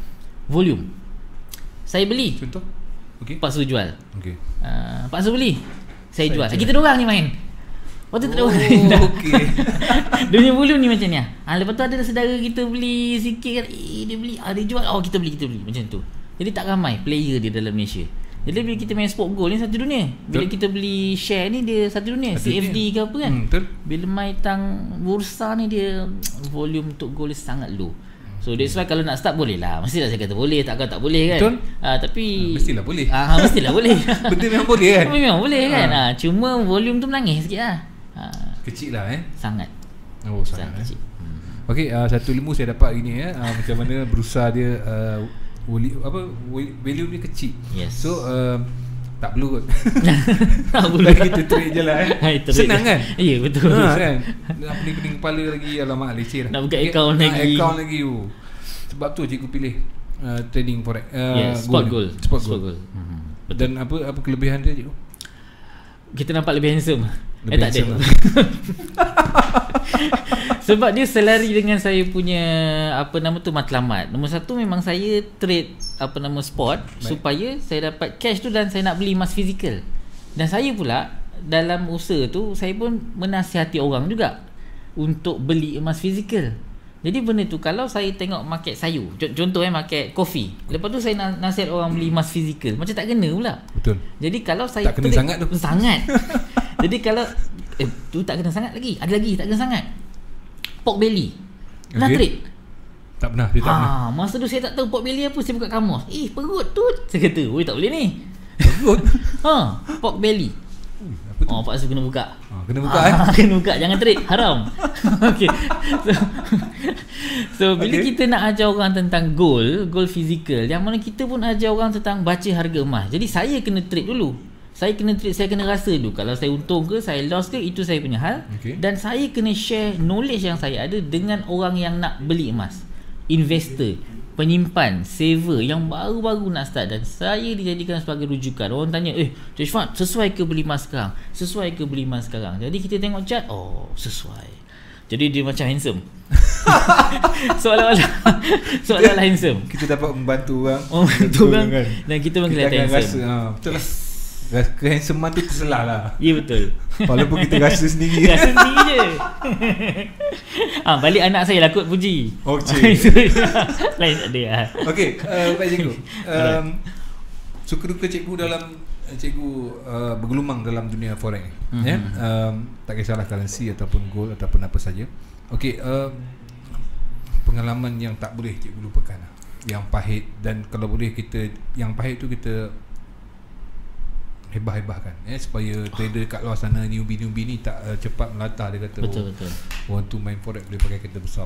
volume. Saya beli, contoh, okay, lepas tu jual, okay. uh, lepas tu beli, saya, saya jual, jual. Kita dua orang ni main. Lepas tu tak ada orang. Oh, okay. Dia punya volume ni macam ni lah. Ha, lepas tu ada saudara kita beli sikit kan, eh dia beli, ah, dia jual, oh kita beli, kita beli, macam tu. Jadi tak ramai player dia dalam Malaysia. Jadi bila kita main sport gold ni satu dunia. Bila betul, kita beli share ni dia satu dunia, satu C F D dunia ke apa kan. hmm, Betul. Bila main tang bursa ni dia volume untuk gold sangat low. So that's why kalau nak start boleh lah. Mestilah saya kata boleh, takkan tak boleh kan. Betul. Ha, tapi ha, mestilah boleh. Ah, ha, mestilah boleh. Benda memang boleh kan. Memang boleh kan. Ha. Ha, cuma volume tu menangis sikit lah. Ha. Kecil lah eh. Sangat. Oh sangat, sangat kecil. Eh. Hmm. Okey, uh, satu ilmu saya dapat gini ya, uh, macam mana berusaha dia uh, wali, apa value dia kecil. Yes. So uh, tak perlu kot. Tak perlu. Kita trade je lah eh. Hai, senang kan? Ya betul. Ha, kan. Nak pening-pening kepala lagi, alamak leceh lah. Nak buka account lagi. Nak account lagi. Oh. Sebab tu cikgu pilih uh, trading forex. Uh, yes, spot gold. Spot gold. Spot gold. Hmm. Dan apa apa kelebihan dia cikgu? Kita nampak lebih handsome. Lebih eh tak ada. Sebab dia selari dengan saya punya apa nama tu matlamat. Nombor satu memang saya trade apa nama spot. Baik. Supaya saya dapat cash tu dan saya nak beli emas fizikal. Dan saya pula dalam usaha tu saya pun menasihati orang juga untuk beli emas fizikal. Jadi benda tu kalau saya tengok market sayur, contoh eh market kopi, lepas tu saya nasihat orang beli emas fizikal, macam tak kena pula. Betul. Jadi kalau saya tak kena trade, sangat tu. Sangat. Jadi kalau eh tu tak kena sangat lagi. Ada lagi tak kena sangat. Pork belly. Pernah okay. trade? Tak pernah, dia tak ha, pernah. Masa tu saya tak tahu pork belly apa, saya buka kamus. Eh perut tu. Saya kata, "Oi tak boleh ni." Perut. Ha, pork belly. Apa tu? Oh, paksa kena buka. Ha, kena buka ha, eh. Kena buka, jangan trade, haram. Okey. So, so bila okay. kita nak ajar orang tentang gold, gold fizikal, yang mana kita pun ajar orang tentang baca harga emas. Jadi saya kena trade dulu. Saya kena trade, saya kena rasa dulu kalau saya untung ke, saya loss ke, itu saya punya hal. Okay. Dan saya kena share knowledge yang saya ada dengan orang yang nak beli emas. Investor, penyimpan, saver yang baru-baru nak start, dan saya dijadikan sebagai rujukan. Orang tanya, "Eh, Cik Syafat, sesuai ke beli emas sekarang? Sesuai ke beli emas sekarang?" Jadi kita tengok chart, oh, sesuai. Jadi dia macam handsome. Seolah-olah Seolah-olah handsome. Kita dapat membantu orang, membantu orang kan? Dan kita pun kelihatan handsome. Rasa, ha, betul lah. Kehandsomean tu terselah lah. Ya betul. Walaupun kita rasa sendiri. Rasa sendiri je. Ah, balik anak saya lah kot puji. Oh cik. Lain tak ada lah. Okay, uh, Baik Cikgu, um, suka duka cikgu dalam Cikgu uh, bergelumang dalam dunia forex, mm-hmm. ya? um, Tak kisahlah currency ataupun gold ataupun apa saja. Okay, uh, pengalaman yang tak boleh cikgu lupakan, yang pahit, dan kalau boleh kita, yang pahit tu kita hebah-hebahkan, eh, supaya trader kat luar sana, newbie-newbie ni tak uh, cepat melatah. Dia kata, betul, oh, betul. orang tu main forex boleh pakai kereta besar.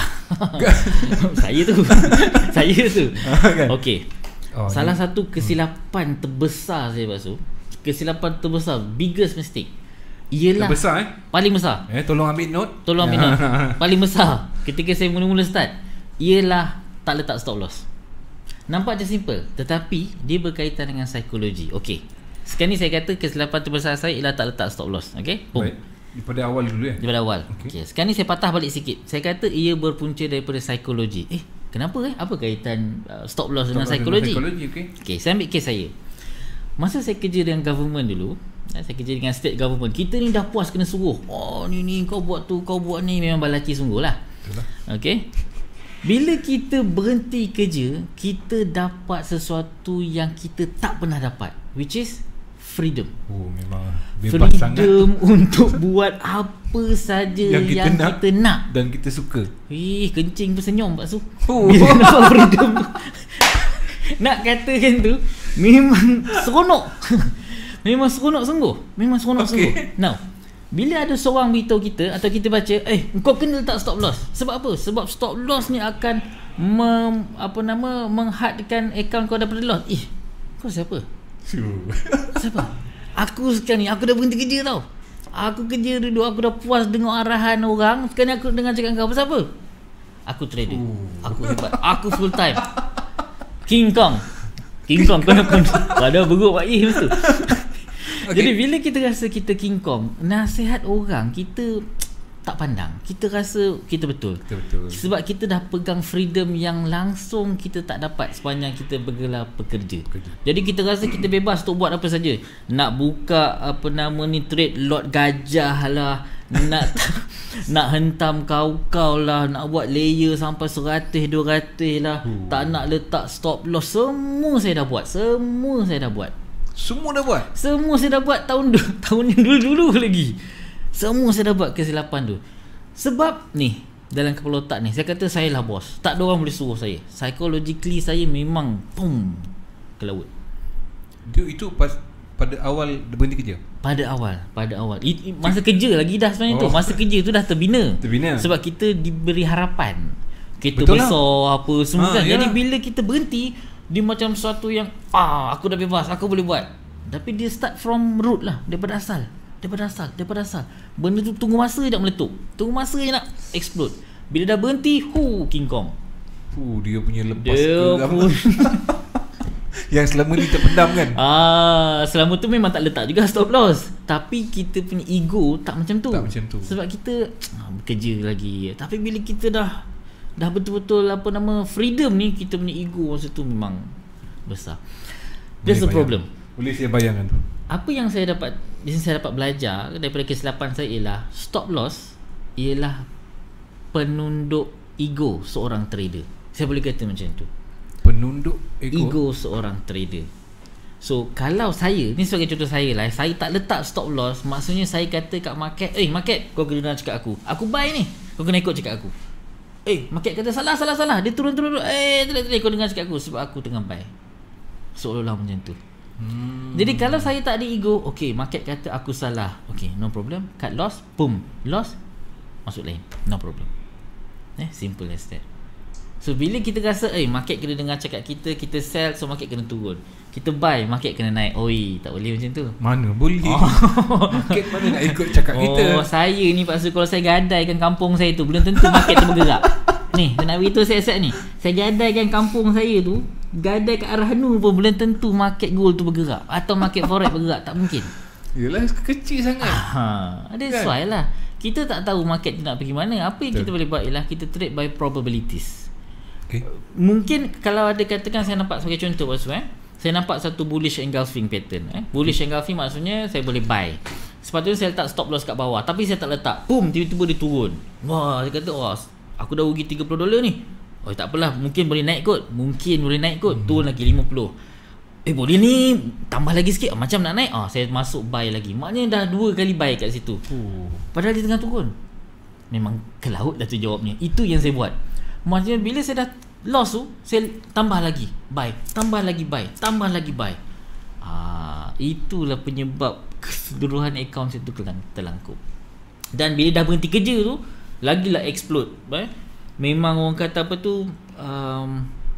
Saya tu Saya tu kan? Okay, oh, salah ni satu kesilapan hmm. terbesar saya Basu, kesilapan terbesar, biggest mistake, ialah terbesar eh? paling besar, eh, tolong ambil note. Tolong ambil note. Paling besar ketika saya mula-mula start ialah tak letak stop loss. Nampak je simple, tetapi dia berkaitan dengan psikologi. Okay, sekarang ni saya kata kesilapan terbesar saya ialah tak letak stop loss. Okay, baik. Daripada awal dulu ya? Daripada awal. Okay. Okay. Sekarang ni saya patah balik sikit. Saya kata ia berpunca daripada psikologi. Eh, kenapa eh? Apa kaitan uh, stop loss stop dengan psikologi? psikologi okay. Okay, saya ambil kes saya. Masa saya kerja dengan government dulu, saya kerja dengan state government, kita ni dah puas kena suruh. Oh, ni ni kau buat tu, kau buat ni, memang balaci sungguh lah. Okay. Bila kita berhenti kerja, kita dapat sesuatu yang kita tak pernah dapat, which is freedom. Oh, memang bebas freedom sangat. Freedom untuk buat apa saja yang, kita, yang nak, kita nak dan kita suka. Ih, kencing pun senyum Pak Su. Oh. Bila dapat freedom tu, nak katakan tu memang seronok. Memang seronok sungguh. Memang seronok okay. sungguh. Now, bila ada seorang beritahu kita atau kita baca, eh, kau kena letak stop loss. Sebab apa? Sebab stop loss ni akan mem, apa nama menghadkan akaun kau daripada loss. Eh, kau siapa? Siapa? Aku sekarang ni, aku dah berhenti kerja tau. Aku kerja dulu, aku dah puas dengar arahan orang. Sekarang ni aku dengar cakap kau. Pasal apa? Aku trader. uh. Aku hebat. Aku full time King Kong. King Kong kena pun pada beruk Pak Ih masa tu. Okay. Jadi bila kita rasa kita King Kong, nasihat orang kita tak pandang. Kita rasa kita betul. Kita betul. Sebab kita dah pegang freedom yang langsung kita tak dapat sepanjang kita bergelar pekerja. Pekerja. Jadi kita rasa kita bebas untuk buat apa saja. Nak buka apa nama ni trade lot gajah lah, nak nak hentam kau-kau lah, nak buat layer sampai seratus dua ratus lah, uh. tak nak letak stop loss, semua saya dah buat. Semua saya dah buat. Semua dah buat. Semua saya dah buat tahun tahun yang dulu-dulu lagi. Semua saya dah buat kesilapan tu. Sebab ni dalam kepala otak ni, saya kata saya lah bos. Tak ada orang boleh suruh saya. Psychologically saya memang pum ke laut. Itu itu pas pada awal berhenti kerja. Pada awal, pada awal. I, i, masa kerja lagi dah sebenarnya oh. tu. Masa kerja tu dah terbina. Terbina. Sebab kita diberi harapan. Kita betul besar lah. Apa semua ha, kan. Yalah. Jadi bila kita berhenti, dia macam sesuatu yang ah aku dah bebas, aku boleh buat. Tapi dia start from root lah, daripada asal. Daripada asal, daripada asal. Benda tu tunggu masa je nak meletup. Tunggu masa je nak explode. Bila dah berhenti, hu King Kong. Hu dia punya lepas dia ke pun. Yang selama ni terpendam kan. Ah, selama tu memang tak letak juga stop loss. Tapi kita punya ego tak macam tu. Tak macam tu. Sebab kita ah, bekerja lagi. Tapi bila kita dah dah betul-betul apa nama freedom ni, kita punya ego masa tu memang besar. That's the problem. Boleh saya bayangkan tu. Apa yang saya dapat, yang saya dapat belajar daripada kesilapan saya ialah stop loss ialah penunduk ego seorang trader. Saya boleh kata macam tu. Penunduk ego, ego seorang trader. So kalau saya, ni sebagai contoh saya lah, saya tak letak stop loss, maksudnya saya kata kat market, eh market kau kena cakap aku, aku buy ni, kau kena ikut cakap aku. Eh, market kata salah, salah, salah. Dia turun-turun. Eh, tidak, tidak. Kau dengar cakap aku sebab aku tengah buy. Seolah-olah macam tu. Hmm. Jadi kalau saya tak ada ego, okay, market kata aku salah. Okay, no problem. Cut loss, boom. Loss, masuk lain. No problem. Eh, simple as that. So, bila kita rasa, eh, market kena dengar cakap kita, kita sell, so market kena turun. Kita buy, market kena naik. Oi, tak boleh macam tu. Mana boleh. Oh. Market mana nak ikut cakap oh, kita. Oh, saya ni paksa kalau saya gadaikan kampung saya tu, belum tentu market tu bergerak. Ni, saya nak beritahu siap-siap ni. Saya gadaikan kampung saya tu, gadai ke arah nu pun belum tentu market gold tu bergerak atau market forex bergerak. Tak mungkin. Yelah, kecil sangat. Ha, that's kan? Why lah. Kita tak tahu market nak pergi mana. Apa yang Betul. kita boleh buat ialah kita trade by probabilities. Okay. Mungkin kalau ada katakan saya nampak sebagai contoh maksud eh, saya nampak satu bullish engulfing pattern eh. Bullish engulfing maksudnya saya boleh buy. Sepatutnya saya letak stop loss kat bawah, tapi saya tak letak. Boom, tiba-tiba dia turun. Wah, saya kata, wah, aku dah rugi tiga puluh dolar ni. Oh, tak apalah, mungkin boleh naik kot. Mungkin boleh naik kot. Hmm. Turun lagi lima puluh. Eh, boleh ni tambah lagi sikit. Macam nak naik, ah, saya masuk buy lagi. Maknanya dah dua kali buy kat situ. Uh. Padahal dia tengah turun. Memang ke laut dah tu jawabnya. Itu yang saya buat. Maksudnya bila saya dah loss tu, saya tambah lagi buy, tambah lagi buy, tambah lagi buy. Ah, itulah penyebab keseluruhan akaun saya tu terlangkup. Dan bila dah berhenti kerja tu, lagilah explode. Eh? Memang orang kata apa tu, um,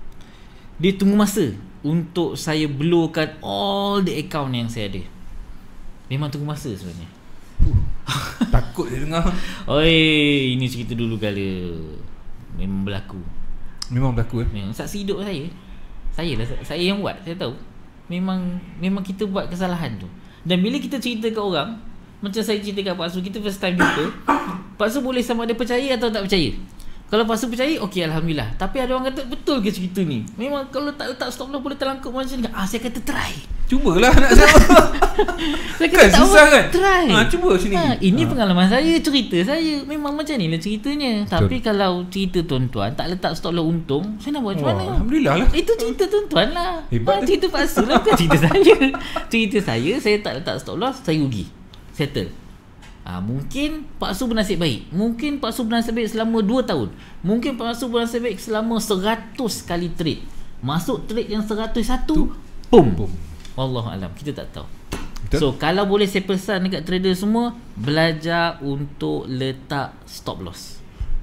dia tunggu masa untuk saya blowkan all the account yang saya ada. Memang tunggu masa sebenarnya. uh, Takut dia dengar. Oi, ini cerita dulu kala. Memang berlaku. Memang berlaku eh? Memang saksi hidup saya. Saya lah, saya yang buat, saya tahu. Memang memang kita buat kesalahan tu. Dan bila kita cerita kat orang, macam saya cerita kat Pak Su, kita first time jumpa, Pak Su boleh sama ada percaya atau tak percaya. Kalau Pak Su percaya, okey, Alhamdulillah. Tapi ada orang kata, betul ke cerita ni? Memang kalau tak letak stop loss boleh terlangkup macam ni. Ah, saya kata try. Cubalah nak saya. Saya kata kan, susah kan? Try. Ha, cuba sini. Ha, ini ha. pengalaman saya, cerita saya. Memang macam ni lah ceritanya. Betul. Tapi kalau cerita tuan-tuan tak letak stop loss untung, saya nak buat macam oh, mana? Alhamdulillah lah. Itu cerita tuan-tuan lah. Hebat ha, cerita Pak Su lah, bukan cerita saya. Cerita saya, saya tak letak stop loss, saya rugi. Settle. Ha, mungkin Pak Su bernasib baik. Mungkin Pak Su bernasib baik selama dua tahun. Mungkin Pak Su bernasib baik selama seratus kali trade. Masuk trade yang seratus satu, boom. boom. Wallahualam, kita tak tahu. Betul? So kalau boleh saya pesan dekat trader semua, belajar untuk letak stop loss.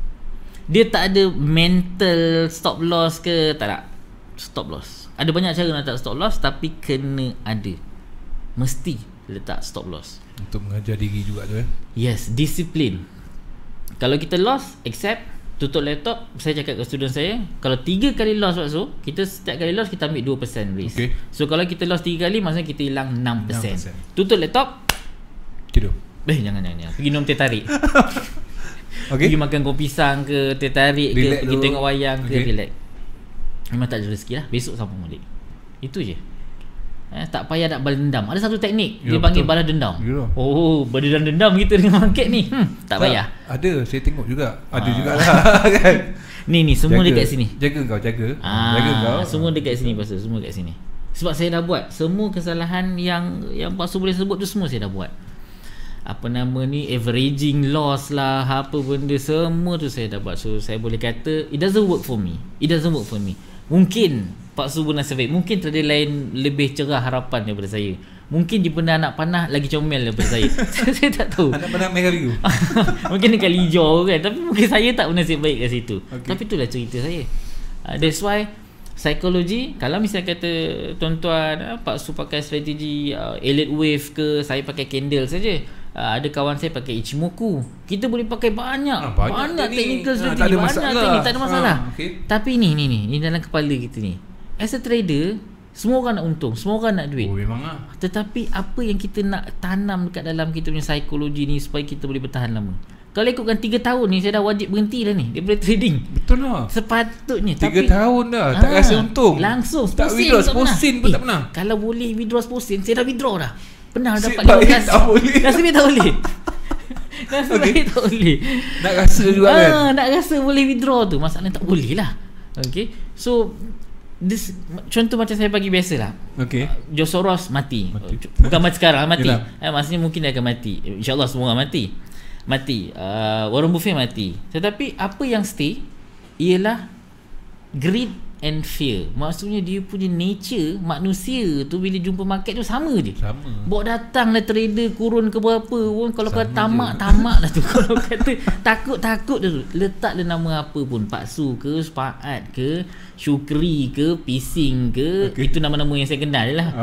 Dia tak ada mental stop loss ke, tak nak. Stop loss. Ada banyak cara nak letak stop loss, tapi kena ada. Mesti letak stop loss. Untuk mengajar diri juga tu eh. Yes, disiplin. Kalau kita loss, accept, tutup laptop. Saya cakap ke student saya, kalau tiga kali loss waktu, kita setiap kali loss kita ambil dua peratus risk. Okay. So kalau kita loss tiga kali, maksudnya kita hilang enam peratus. enam peratus. Tutup laptop, tidur. Eh, jangan jangan. jangan. Pergi minum teh tarik. Okay. Pergi makan kopi pisang ke, teh tarik ke, pergi tengok wayang ke, okay. relax. Memang tak ada rezeki lah. Besok sambung balik. Itu je. Eh, tak payah nak balas dendam. Ada satu teknik ya, dia panggil betul. balas dendam. Ya. Oh, balas dendam kita dengan market ni. Hmm, tak, tak payah. Ada, saya tengok juga. Ada ah. jugalah kan. Ni ni semua jaga, dekat sini. Jaga kau, jaga. Ah, jaga kau. Semua dekat sini pasal, semua dekat sini. Sebab saya dah buat semua kesalahan yang yang Pak Su boleh sebut tu, semua saya dah buat. Apa nama ni, averaging loss lah, apa benda, semua tu saya dah buat. So saya boleh kata it doesn't work for me. It doesn't work for me. Mungkin Pak Su pernah survey, mungkin trader lain lebih cerah harapan daripada saya. Mungkin dia pernah anak panah lagi comel daripada saya. Saya tak tahu. Anak panah merah biru. Mungkin dekat hijau kan, tapi mungkin saya tak bernasib baik kat situ. Okay. Tapi itulah cerita saya. Uh, that's why psikologi, kalau misalnya kata tuan-tuan, uh, Pak Su pakai strategi uh, elite wave ke, saya pakai candle saja. Uh, ada kawan saya pakai Ichimoku. Kita boleh pakai banyak ha, banyak, banyak technical strategi, ha, banyak teknik, tak ada masalah. Ha, okay. Tapi ni ni ni ni dalam kepala kita ni. As a trader, semua orang nak untung, semua orang nak duit. Oh, memang lah. Tetapi apa yang kita nak tanam dekat dalam kita punya psikologi ni supaya kita boleh bertahan lama. Kalau ikutkan tiga tahun ni, saya dah wajib berhenti dah ni daripada trading. Betul lah. Sepatutnya. tiga tahun dah tak aa, rasa untung. Langsung tak withdraw sposin pun eh, tak pernah. Kalau boleh withdraw sposin, saya dah withdraw dah. Pernah Sip dapat dua belas. Tak boleh. Nasib tak boleh. Nasib okay. tak boleh. Nak rasa juga ah, kan. Nak rasa boleh withdraw tu, masalahnya tak boleh lah. Okay. So this, contoh macam saya bagi biasa lah. Okay. George Soros mati. mati. Bukan mati sekarang, mati. Eh, maksudnya mungkin dia akan mati. InsyaAllah semua orang mati. Mati. uh, Warren Buffett mati. Tetapi apa yang stay ialah greed and fear. Maksudnya dia punya nature manusia tu bila jumpa market tu sama je. Sama. Bawa datanglah trader kurun ke berapa pun, kalau kata tamak je. Tamak dah tu. Kalau kata takut-takut dah tu. Letaklah nama apa pun, Pak Su ke, Spaat ke, Syukri ke, Pising ke, okay. Itu nama-nama yang saya kenal lah.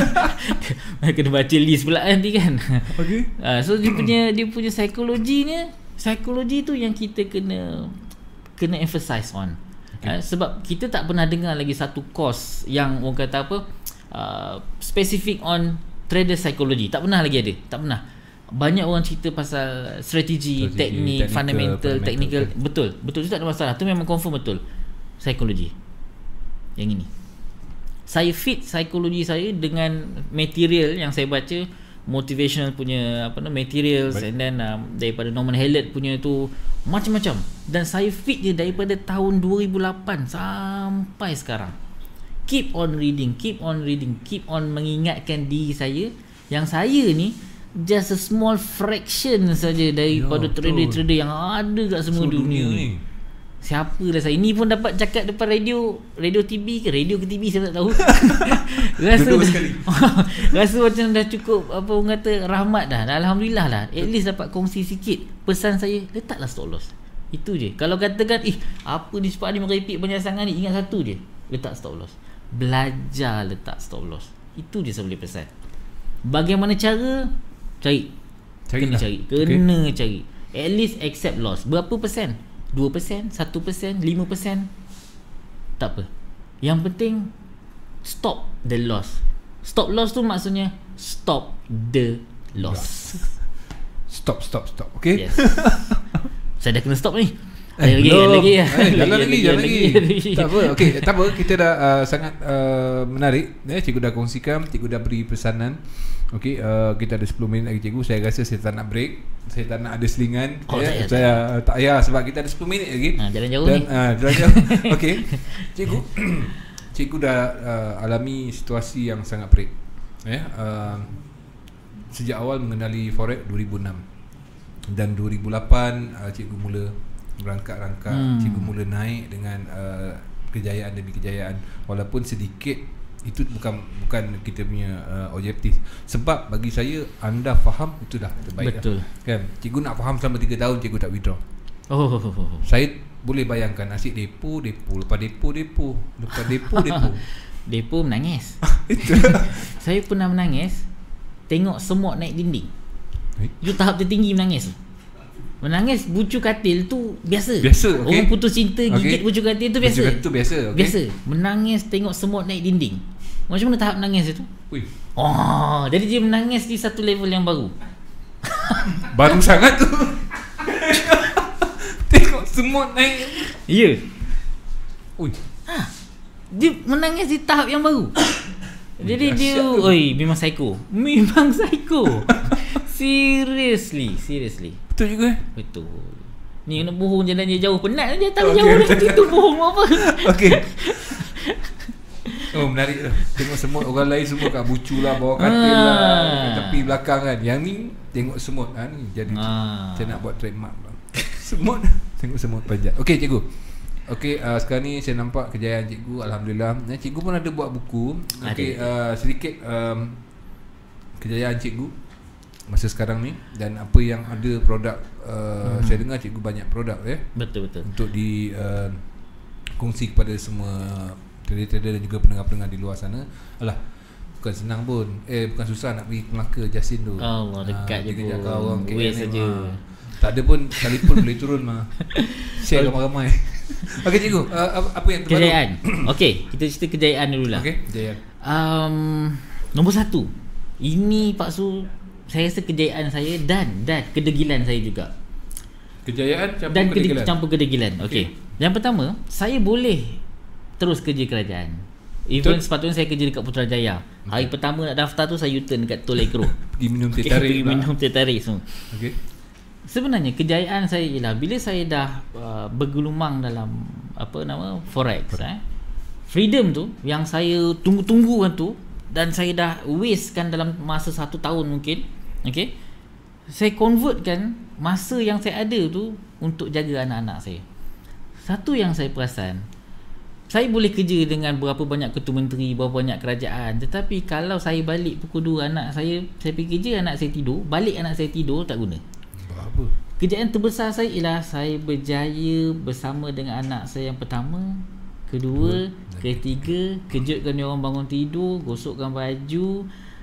Okay. Kena baca list pula nanti kan. Okay. Uh, so dia punya dia punya psikologinya, psikologi tu yang kita kena kena emphasize on. Okay. Uh, sebab kita tak pernah dengar lagi satu course yang orang kata apa, uh, specific on trader psychology. Tak pernah lagi ada. Tak pernah. Banyak orang cerita pasal strategi, teknik, technical, fundamental, technical. Okay. Betul. Betul tu tak ada masalah. Tu memang confirm betul. Psikologi. Yang ini. Saya fit psikologi saya dengan material yang saya baca, motivational punya apa nama materials. Baik. And then um, daripada Norman Hallett punya tu macam-macam. Dan saya fit je daripada tahun dua ribu lapan sampai sekarang. Keep on reading, keep on reading, keep on mengingatkan diri saya yang saya ni just a small fraction saja daripada ya, trader-trader yang ada kat semua so, dunia, dunia ni. Siapa lah saya ni pun dapat cakap depan radio, radio T V ke radio ke T V saya tak tahu. Rasa dah, rasa macam dah cukup apa orang kata rahmat dah. Alhamdulillah lah. At least dapat kongsi sikit pesan saya, letaklah stop loss. Itu je. Kalau katakan eh apa ni cepat ni merepek banyak sangat ni, ingat satu je, letak stop loss. Belajar letak stop loss. Itu je saya boleh pesan. Bagaimana cara? Cari. Cari kena lah. cari. Kena okay. cari. At least accept loss. Berapa persen? dua persen, satu persen, lima persen. Tak apa. Yang penting stop the loss. Stop loss tu maksudnya stop the loss. Stop, stop, stop. Okay. Yes. Saya dah kena stop ni. Eh, lagi, belum. lagi, eh, lagi, jalan lagi, jalan lagi. lagi. Tak apa. Okey, tak apa. Kita dah uh, sangat uh, menarik. Eh, cikgu dah kongsikan, cikgu dah beri pesanan. Okey, uh, kita ada sepuluh minit lagi cikgu. Saya rasa saya tak nak break. Saya tak nak ada selingan. Oh, ya. tak saya uh, tak payah sebab kita ada sepuluh minit lagi. Ha, jalan jauh Dan, ni. Uh, jalan jauh. Okey. Cikgu cikgu dah uh, alami situasi yang sangat pelik. Ya, yeah, uh, sejak awal mengenali forex dua ribu enam. Dan dua ribu lapan uh, cikgu mula berangkat-rangkat, hmm. cikgu mula naik dengan uh, kejayaan demi kejayaan, walaupun sedikit. Itu bukan bukan kita punya uh, objektif. Sebab bagi saya anda faham itu dah terbaik. Betul. Dah. Kan? Cikgu nak faham selama tiga tahun cikgu tak withdraw. Oh. oh, oh. Saya boleh bayangkan asyik depo, depo, lepas depo, depo, lepas depo, depo. Depo menangis. Itu. Saya pernah menangis tengok semut naik dinding. Eh? Itu tahap tertinggi menangis. Menangis bucu katil tu biasa. Biasa. Okay. Orang putus cinta gigit okay. bucu katil tu biasa. Bucu tu biasa. Okay. Biasa. Menangis tengok semut naik dinding. Macam mana tahap menangis itu? Ui. Oh, jadi dia menangis di satu level yang baru. Baru sangat tu. Tengok semut naik. Ya. Ui. Ha. Dia menangis di tahap yang baru. Jadi dia, oi, memang psycho. Memang psycho. Seriously, seriously. Betul juga eh? Betul. Ni nak bohong jalan dia jauh, penat dia tak okay, jauh dah itu bohong apa. Okey. Oh, menarik tu. Tengok semut orang lain semua kat bucu lah, bawah katil ah. lah, kat tepi belakang kan. Yang ni tengok semut. Ha ni jadi ah. saya nak buat trademark lah. Semut tengok semut panjat. Okey cikgu. Okey, uh, sekarang ni saya nampak kejayaan cikgu, alhamdulillah. Eh, cikgu pun ada buat buku. Okey, uh, sedikit um, kejayaan cikgu masa sekarang ni dan apa yang ada produk uh, hmm. saya dengar cikgu banyak produk ya. Betul betul. Untuk di uh, kongsi kepada semua trader-trader dan juga pendengar-pendengar di luar sana. Alah, bukan senang pun. Eh bukan susah nak pergi ke Melaka Jasin tu. Allah dekat ha, je kejap kau orang K L saja. Ha. Tak ada pun telefon boleh turun mah. Share ramai-ramai. Okey cikgu, uh, apa yang terbaru? Kejayaan. Okey, kita cerita kejayaan dululah. Okey, kejayaan. Um, nombor satu. Ini Pak Su, saya rasa kejayaan saya dan dan kedegilan saya juga. Kejayaan campur dan kedegilan. Dan campur kedegilan. Okey. Okay. Yang pertama, saya boleh terus kerja kerajaan. Even Betul? sepatutnya saya kerja dekat Putrajaya. Okay. Hari pertama nak daftar tu saya U-turn dekat Tol Ekro. Pergi minum teh tarik. Pergi minum teh tarik semua. Okey. Sebenarnya kejayaan saya ialah bila saya dah uh, bergelumang dalam apa nama forex eh. Freedom tu yang saya tunggu-tunggu kan tu dan saya dah wastekan dalam masa satu tahun mungkin. Okey. Saya convertkan masa yang saya ada tu untuk jaga anak-anak saya. Satu yang saya perasan, saya boleh kerja dengan berapa banyak ketua menteri, berapa banyak kerajaan, tetapi kalau saya balik pukul dua anak saya saya pergi kerja, anak saya tidur, balik anak saya tidur, tak guna. Apa? Kejayaan terbesar saya ialah saya berjaya bersama dengan anak saya yang pertama, kedua, ketiga, kejutkan dia orang bangun tidur, gosokkan baju,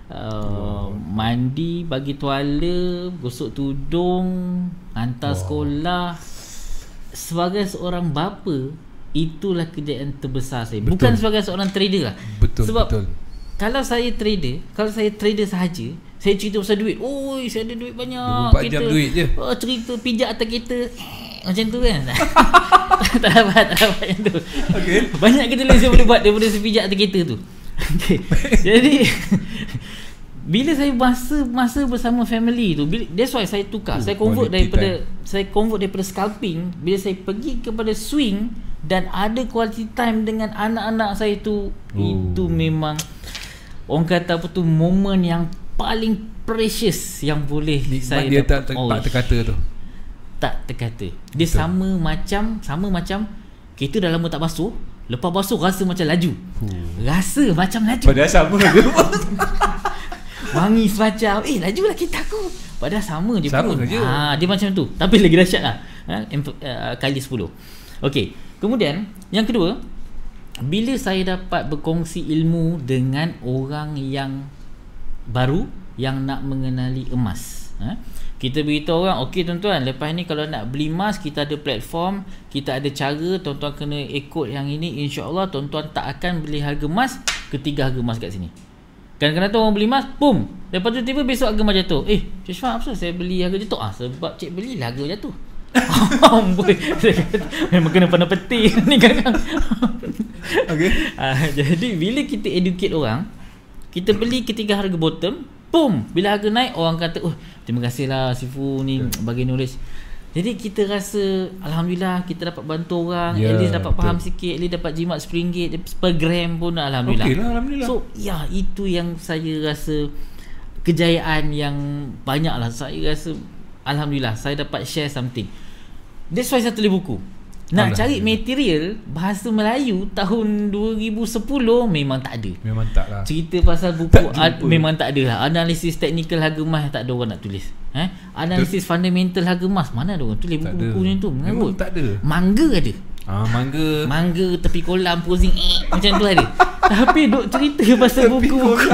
uh, mandi, bagi tuala, gosok tudung, hantar wow. sekolah. Sebagai seorang bapa, itulah kejayaan terbesar saya. Betul. Bukan sebagai seorang trader lah. Betul. Sebab betul. kalau saya trader, kalau saya trader sahaja, saya cerita pasal duit. Oi, saya ada duit banyak. dua puluh empat jam duit je. Oh, cerita pijak atas kereta. Macam tu kan. tak dapat, tak dapat yang tu. Okay. Banyak kita lain saya boleh buat daripada sepijak atas kereta tu. Okay. Jadi bila saya masa masa bersama family tu, bila, that's why saya tukar. Uh, saya convert daripada time. saya convert daripada scalping. Bila saya pergi kepada swing dan ada quality time dengan anak-anak saya tu, uh. itu memang orang kata apa tu, moment yang paling precious yang boleh Nikmat saya dia tak, ter, oh, tak terkata tu. Tak terkata. Dia Betul. sama macam sama macam kita dah lama tak basuh, lepas basuh rasa macam laju. Uh. Rasa macam laju. Padahal sama je. Wangi semacam eh lajulah kita aku. Padahal sama je sama pun. je. Ha, dia macam tu. Tapi lagi dahsyat lah. Ha, uh, kali sepuluh. Okey. Kemudian yang kedua, bila saya dapat berkongsi ilmu dengan orang yang baru yang nak mengenali emas. Ha? Kita beritahu orang, okey tuan-tuan, lepas ni kalau nak beli emas, kita ada platform, kita ada cara, tuan-tuan kena ikut yang ini, insya-Allah tuan-tuan tak akan beli harga emas ketiga harga emas kat sini. Kadang-kadang tu orang beli emas, pum, lepas tu tiba besok harga emas jatuh. Eh, Cik Syafaq, apa saya beli harga jatuh? Ah, sebab cik beli harga jatuh. Amboi, memang kena pandang peti ni kadang. Okey. Ah, jadi bila kita educate orang, kita beli ketiga harga bottom, pum, bila harga naik orang kata, "Oh, terima kasihlah Sifu ni bagi knowledge." Jadi kita rasa alhamdulillah kita dapat bantu orang, yeah, at least dapat faham betul. sikit, at least dapat jimat sepuluh ringgit per gram pun alhamdulillah. Okay lah, alhamdulillah. So, ya itu yang saya rasa kejayaan yang banyak lah. Saya rasa alhamdulillah saya dapat share something. That's why saya tulis buku. Nak cari material bahasa Melayu tahun dua ribu sepuluh memang tak ada. Memang tak lah. Cerita pasal buku ad, memang tak ada lah. Analisis teknikal harga emas tak ada orang nak tulis. Eh? Analisis Betul. fundamental harga emas mana ada orang tulis buku-buku macam tu. Memang tak ada. Mangga ada. Ah, mangga. Mangga tepi kolam posing eh, macam tu ada. Tapi duk cerita pasal buku-buku.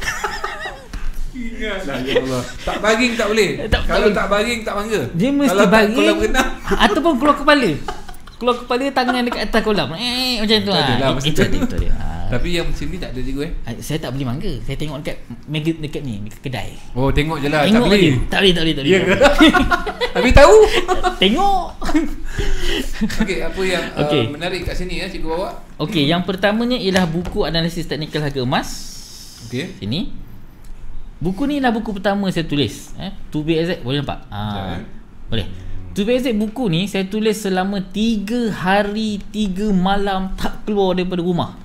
Ingatlah ya Allah. Tak baring tak boleh. Tak, Kalau tak baring tak mangga. Dia mesti Kalau baring kolam renang ataupun keluar kepala. Keluar kepala tangan dekat atas kolam. Eh macam tu lah. Adalah, itu ada, itu ada. Tapi yang macam ni tak ada juga eh. Saya tak beli mangga. Saya tengok dekat magnet dekat ni, dekat kedai. Oh, tengok je lah, tengok tak beli. Tak boleh, tak boleh, tak boleh. Ya. Tapi tahu. Tengok. Okey, apa yang okay. uh, menarik kat sini ya, cikgu bawa? Okey, yang pertamanya ialah buku analisis teknikal harga emas. Okey. Sini. Buku ni lah buku pertama saya tulis, eh. To be exact, boleh nampak? Ah. Ya. Boleh. To be exact, buku ni saya tulis selama tiga hari tiga malam tak keluar daripada rumah.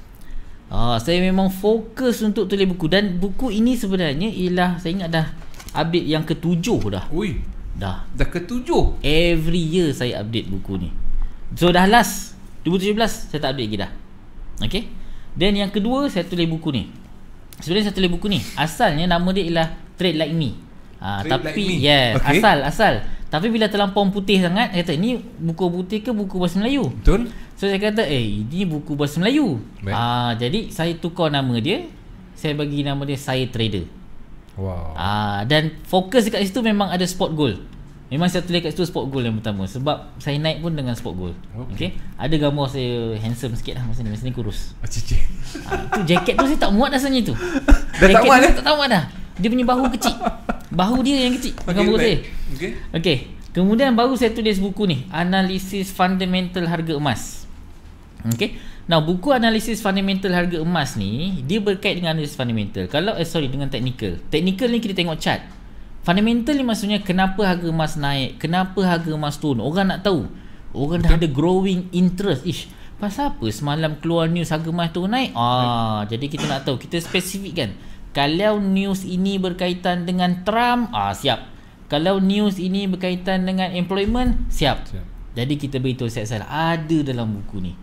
Ah, saya memang fokus untuk tulis buku. Dan buku ini sebenarnya ialah, saya ingat dah update yang ketujuh dah. Ui, Dah Dah ketujuh? Every year saya update buku ni. So dah last dua ribu tujuh belas saya tak update lagi dah. Okay. Dan yang kedua saya tulis buku ni. Sebenarnya saya tulis buku ni, asalnya nama dia ialah Trade Like Me. Ha, Trade Tapi like me. Yes, okay. Asal Asal Tapi bila terlampau putih sangat, saya kata ni buku putih ke buku bahasa Melayu. Betul. So saya kata eh ini buku bahasa Melayu. Ah, Jadi saya tukar nama dia. Saya bagi nama dia Saya Trader. Wow. Ah, Dan fokus dekat situ memang ada spot gold. Memang saya tulis kat situ spot gold yang pertama. Sebab saya naik pun dengan spot gold. Okay, okay? Ada gambar saya handsome sikit lah masa ni. Masa ni kurus. ah, Itu jaket tu saya tak muat rasanya tu. Dah tak muat dah? Tak muat dah. Dia punya bahu kecil. Bahu dia yang kecil. Dengan okay, bahu saya. Okay. Okay. Kemudian baru saya tulis buku ni, Analisis Fundamental Harga Emas. Okay. Now buku Analisis Fundamental Harga Emas ni, dia berkait dengan analisis fundamental. Kalau eh sorry dengan technical. Technical ni kita tengok chart. Fundamental ni maksudnya kenapa harga emas naik, kenapa harga emas turun. Orang nak tahu. Orang dah ada growing interest. Ish, pasal apa semalam keluar news harga emas turun naik? Ah, jadi kita nak tahu. Kita spesifikkan. Kalau news ini berkaitan dengan Trump, ah siap. Kalau news ini berkaitan dengan employment, siap. siap. Jadi kita beritahu siap-siap ada dalam buku ni.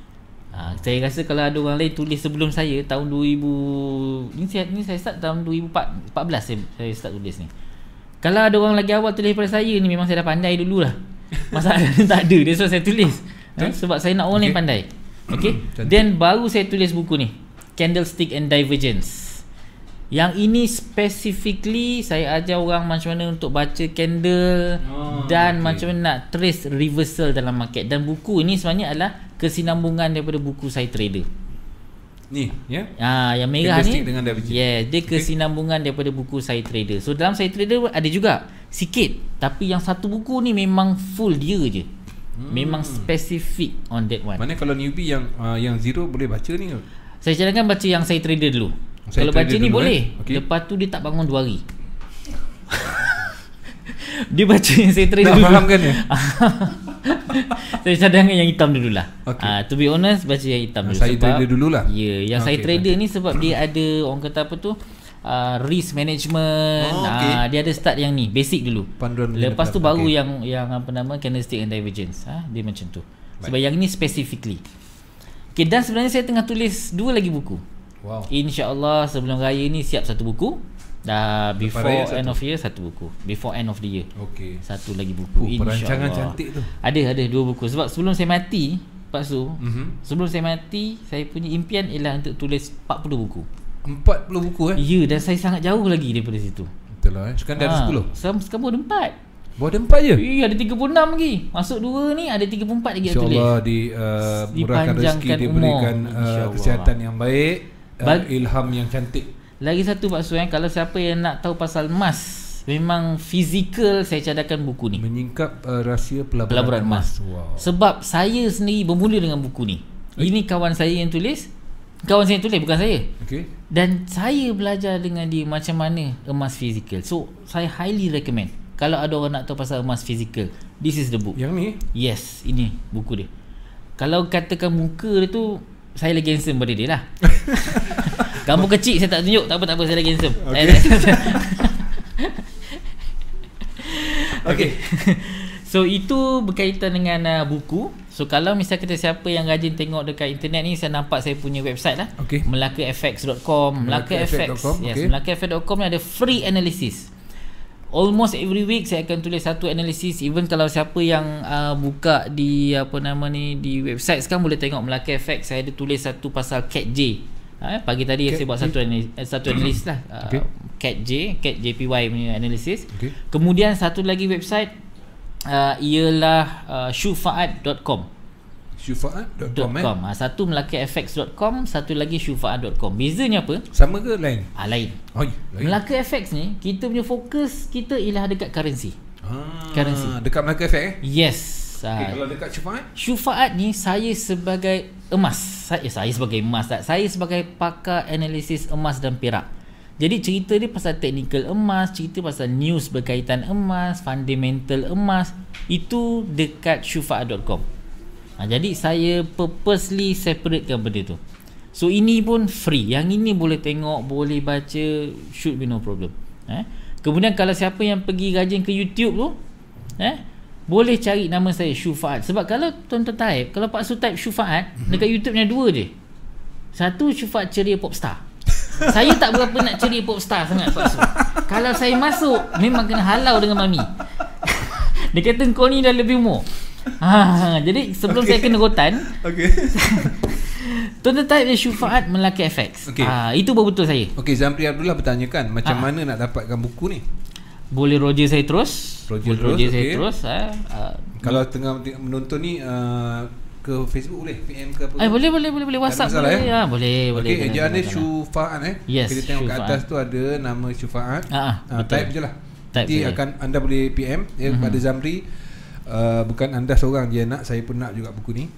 Ha, saya rasa kalau ada orang lain tulis sebelum saya tahun dua ribu ni saya ni saya start tahun dua ribu empat belas saya, saya start tulis ni. Kalau ada orang lagi awal tulis daripada saya ni, memang saya dah pandai dululah. Masalah tak ada, that's why saya tulis. Ha, sebab saya nak orang okay. yang pandai. Okey. Then baru saya tulis buku ni, Candlestick and Divergence. Yang ini specifically saya ajar orang macam mana untuk baca candle oh, dan okay. macam mana nak trace reversal dalam market. Dan buku ini sebenarnya adalah kesinambungan daripada buku Saya Trader. Ni, ya. Ah, yang merah ni dengan divergence. Yeah, dia kesinambungan okay. daripada buku Saya Trader. So dalam Saya Trader ada juga sikit, tapi yang satu buku ni memang full dia je. Hmm. Memang spesifik on that one. Mana kalau newbie yang uh, yang zero boleh baca ni? Saya cadangkan baca yang Saya Trader dulu. Saya kalau baca ni dulu, boleh. Eh? Okay. Lepas tu dia tak bangun dua hari. Dia baca yang Saya Trader dulu. Tak faham kan ya? Saya cadangkan yang hitam dululah. Okay. Uh, to be honest, baca yang hitam dulu. Saya Trader dululah. Ya, yeah, yang okay, Saya Trader okay. ni sebab dia ada orang kata apa tu? Uh, risk management. Oh, okay. uh, dia ada start yang ni, basic dulu. Panduan lepas tu baru okay. yang yang apa nama candlestick and divergence. Ha, dia macam tu. Baik. Sebab yang ni specifically. Okay, dan sebenarnya saya tengah tulis dua lagi buku. Wow. InsyaAllah sebelum raya ni siap satu buku. Dah before end of year satu buku. Before end of the year. Okey. Satu lagi buku. Oh, perancangan cantik tu. Ada ada dua buku. Sebab sebelum saya mati, Pak Su, mm-hmm. sebelum saya mati, saya punya impian ialah untuk tulis empat puluh buku. empat puluh buku eh? Ya, dan saya sangat jauh lagi daripada situ. Betul lah eh. Sekarang dah ada sepuluh. Sekarang, sekarang baru ada empat. Baru ada empat je? Ya, ada tiga puluh enam lagi. Masuk dua ni ada tiga puluh empat lagi nak tulis. InsyaAllah di uh, murahkan rezeki, diberikan uh, kesihatan yang baik, uh, ilham yang cantik. Lagi satu Pak Su, eh, kalau siapa yang nak tahu pasal emas, memang fizikal saya cadangkan buku ni. Menyingkap uh, rahsia pelaburan, pelaburan emas. emas. Wow. Sebab saya sendiri bermula dengan buku ni. Eh? Ini kawan saya yang tulis. Kawan saya yang tulis, bukan saya. Okay. Dan saya belajar dengan dia macam mana emas fizikal. So, saya highly recommend. Kalau ada orang nak tahu pasal emas fizikal, this is the book. Yang ni? Yes, ini buku dia. Kalau katakan muka dia tu, saya lagi handsome pada dia lah. Gambar kecil saya tak tunjuk, tak apa tak apa, saya lagi handsome. Okay. Okay. So itu berkaitan dengan uh, buku. So kalau misal kita siapa yang rajin tengok dekat internet ni, saya nampak saya punya website lah. Okay. melaka f x dot com. melaka f x. Yes, okay. melaka f x dot com ni ada free analysis. Almost every week saya akan tulis satu analisis. Even kalau siapa yang uh, buka di apa nama ni di website sekarang boleh tengok Melaka F X, saya ada tulis satu pasal Cat J. Ha, pagi tadi Cat saya buat J. satu analis, satu analis lah. Okay. Uh, Cat J, Cat J P Y punya analisis. Okay. Kemudian satu lagi website uh, ialah uh, shufaat dot com. shufaat dot com eh? Ha, satu melaka f x dot com, satu lagi shufaat dot com. Bezanya apa? Sama ke lain? Ah, lain. Oh, lain. Melaka F X ni, kita punya fokus kita ialah dekat currency. Ah, currency. Dekat Melaka F X eh? Yes. Okay, kalau dekat Shufaat? Shufaat ni saya sebagai emas. Saya, saya sebagai emas tak. Saya sebagai pakar analisis emas dan perak. Jadi cerita dia pasal technical emas, cerita pasal news berkaitan emas, fundamental emas. Itu dekat shufaat dot com. Ha, jadi saya purposely separatekan benda tu. So ini pun free. Yang ini boleh tengok, boleh baca, should be no problem. Eh? Kemudian kalau siapa yang pergi rajin ke YouTube tu, eh, boleh cari nama saya Shufaat. Sebab kalau tuan-tuan type, kalau Pak Su type Shufaat, mm-hmm. dekat YouTube-nya dua je. Satu Shufaat ceria popstar. Saya tak berapa nak ceria popstar sangat Pak Su. Kalau saya masuk, memang kena halau dengan mami. Dia kata kau ni dah lebih umur. Ha, jadi sebelum okay. saya kena rotan, okay. tuan-tuan type dia Shufaat Melaka F X. Okay. Ha, itu betul saya. Okey, Zamri Abdullah bertanyakan macam ha. mana nak dapatkan buku ni? Boleh Roger saya terus. Roger, Roger terus, saya okay. terus. Ha. Uh, Kalau tengah menonton ni uh, ke Facebook boleh, P M ke apa? Eh, boleh boleh boleh boleh WhatsApp boleh. Eh? Ya, boleh boleh. Okey, ejaan dia Shufaat eh. Yes, kita tengok Shufaat. Kat atas tu ada nama Shufaat. Ha, uh, type je lah. Type Nanti je. akan anda boleh P M ya, mm-hmm. pada Zamri. Uh, bukan anda seorang dia nak, saya pun nak juga buku ni.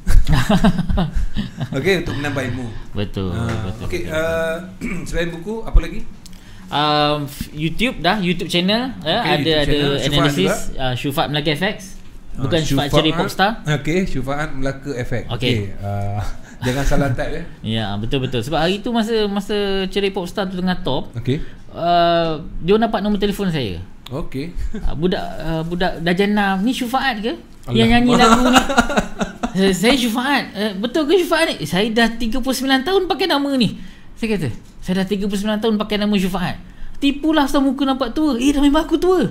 Okey, untuk menambah ilmu. Betul, uh, betul. Okey, uh, selain buku apa lagi? Um, YouTube dah, YouTube channel okay, uh, ada YouTube ada channel. Analisis uh, Shufaat Melaka F X. Bukan uh, Shufaat Ceria Popstar. Okey, Shufaat Melaka F X. Okey. Okay. Uh, jangan salah type ya. Ya, betul betul. Sebab hari tu masa masa Ceria Popstar tu tengah top. Okey. Uh, dia dapat nombor telefon saya. Okey. Uh, budak uh, budak dah jenam ni Shufaat ke? Allah. Yang nyanyi lagu ni. Saya Shufaat. Uh, betul ke Shufaat ni? Saya dah tiga puluh sembilan tahun pakai nama ni. Saya kata, saya dah tiga puluh sembilan tahun pakai nama Shufaat. Tipulah asal muka nampak tua. Eh, dah memang aku tua.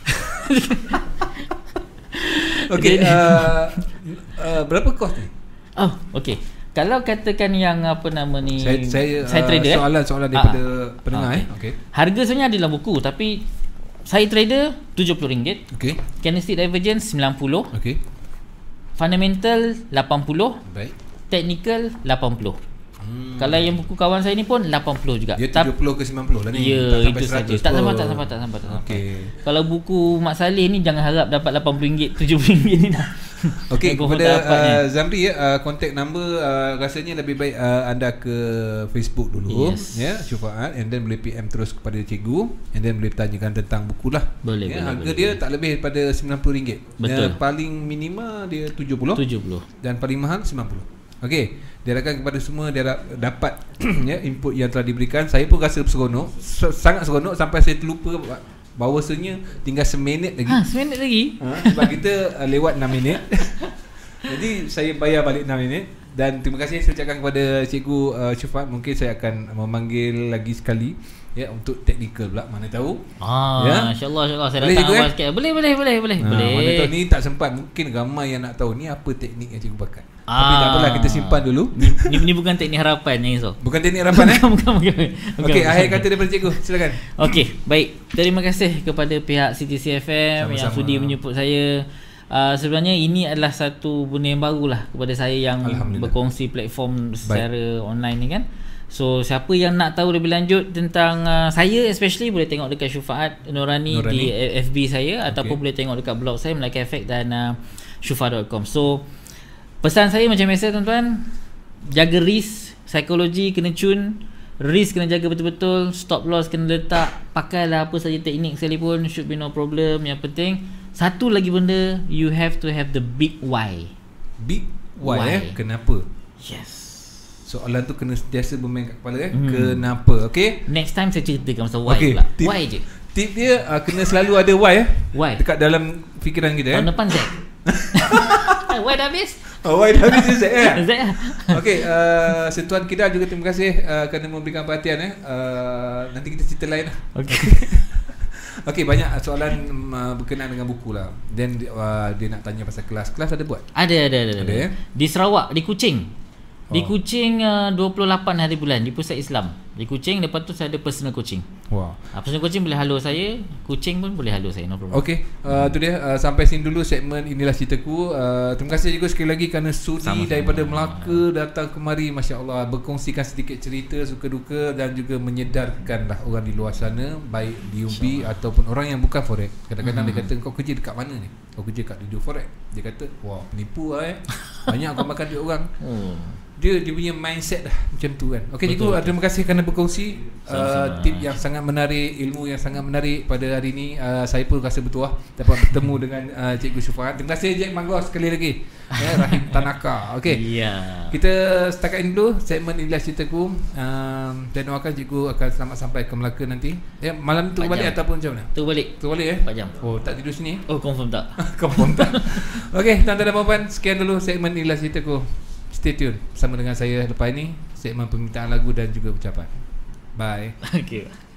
Okey, uh, uh, berapa kos ni? Oh, okey. Kalau katakan yang apa nama ni, saya, saya, saya trader uh, soalan-soalan daripada uh, pendengar okay. eh. Okey. Harga sebenarnya ada dalam buku, tapi saya trader tujuh puluh ringgit. Okey. Candlestick divergence sembilan puluh. Okey. Fundamental lapan puluh. Baik. Technical lapan puluh. Hmm. Kalau yang buku kawan saya ni pun lapan puluh juga. Dia tujuh puluh ke sembilan puluh lah ni. Ya, itu saja. Tak sampai, tak sampai, tak sampai, tak sampai. Okay. Kalau buku Mak Saleh ni jangan harap dapat lapan puluh ringgit, tujuh puluh ringgit ni dah. Okey, kepada uh, Zamri ya, uh, contact number uh, rasanya lebih baik uh, anda ke Facebook dulu, yes. ya, Syufaat, and then boleh P M terus kepada cikgu, and then boleh tanyakan tentang buku lah. Boleh, ya, boleh, harga boleh, dia boleh. tak lebih daripada sembilan puluh ringgit. Betul. Dan paling minima dia tujuh puluh. tujuh puluh. Dan paling mahal sembilan puluh. Okey, diharapkan kepada semua dia dapat ya input yang telah diberikan. Saya pun rasa seronok, sangat seronok sampai saya terlupa bahawasanya tinggal seminit lagi. Ha, seminit lagi? Ha, sebab kita uh, lewat enam minit. Jadi saya bayar balik enam minit. Dan terima kasih saya ucapkan kepada Cikgu uh, Syufaat. Mungkin saya akan memanggil lagi sekali ya, untuk teknikal pula, mana tahu. Ah, ya? InsyaAllah, insyaAllah saya boleh datang awal eh? sikit. Boleh, boleh, boleh, boleh, ha, boleh. Mana tahu ni tak sempat. Mungkin ramai yang nak tahu ni apa teknik yang cikgu pakai. Ah. Tapi tak apalah, kita simpan dulu. Ni, ni, ni bukan teknik harapan yang so. Bukan teknik harapan eh? Bukan, bukan, bukan. Okey, akhir kata daripada cikgu, silakan. Okey, baik. Terima kasih kepada pihak C T C F M yang sudi menjemput saya. Uh, sebenarnya ini adalah satu benda yang baru lah kepada saya yang berkongsi platform secara baik. Online ni kan. So siapa yang nak tahu lebih lanjut tentang uh, saya especially, boleh tengok dekat Syufaat Nurani, Nurani. di F B saya, okay. ataupun boleh tengok dekat blog saya Melaka Effect dan uh, syufa dot com. So pesan saya macam biasa tuan-tuan, jaga risk, psikologi kena cun, risk kena jaga betul-betul, stop loss kena letak, pakailah apa saja teknik sekalipun, should be no problem. Yang penting satu lagi benda, you have to have the big why. Big why, why? eh? Kenapa? Yes. Soalan tu kena sentiasa bermain kat kepala eh. Hmm. Kenapa? Okay. Next time saya ceritakan pasal why okay. pula. Tip, why je. Tip dia uh, kena selalu ada why eh. Why? Dekat dalam fikiran kita eh. Tahun depan Z. Why dah habis? Oh, why dah habis Z eh. Z lah. Okay, uh, sentuhan kita juga terima kasih uh, kerana memberikan perhatian eh. Uh, nanti kita cerita lain lah. Okay. Okey, banyak soalan uh, berkenaan dengan buku lah. Dan uh, dia nak tanya pasal kelas. Kelas ada buat? Ada, ada, ada. ada, ada. Ya? Di Sarawak, di Kuching. Di oh. Kuching uh, dua puluh lapan hari bulan di Pusat Islam. Di Kuching, lepas tu saya ada personal coaching. Wow. Uh, personal coaching boleh halo saya, Kuching pun boleh halo saya, no problem. Okey, uh, tu dia uh, sampai sini dulu segmen Inilah Ceritaku. Uh, terima kasih juga sekali lagi kerana sudi Sama-sama. daripada Melaka datang kemari, masya-Allah, berkongsikan sedikit cerita suka duka dan juga menyedarkanlah orang di luar sana, baik di U B ataupun orang yang bukan forex. Kadang-kadang hmm. dia kata, kau kerja dekat mana ni? Kau kerja kat Dunia Forex. Dia kata, wah, penipu lah eh. Banyak kau makan duit orang. Hmm. Dia dia punya mindset dah macam tu kan. Okey cikgu, betul. Terima kasih kerana berkongsi uh, tip yang sangat menarik, ilmu yang sangat menarik pada hari ini. Uh, saya pun rasa bertuah dapat bertemu dengan uh, Cikgu Syufaat. Terima kasih Jack Manggos sekali lagi. Ya, Rahim Tanaka. Okey. Ya. Kita setakat ini dulu segmen Inilah Ceritaku. Um, dan doakan cikgu akan selamat sampai ke Melaka nanti. Ya, malam tu balik ataupun macam mana? Tu balik. Tu balik eh? empat jam. Oh, tak tidur sini? Oh, confirm tak. Confirm tak. Okey, tuan-tuan dan puan-puan, sekian dulu segmen Inilah Ceritaku. Stay tune bersama dengan saya lepas ini, segmen permintaan lagu dan juga ucapan. Bye. Okay.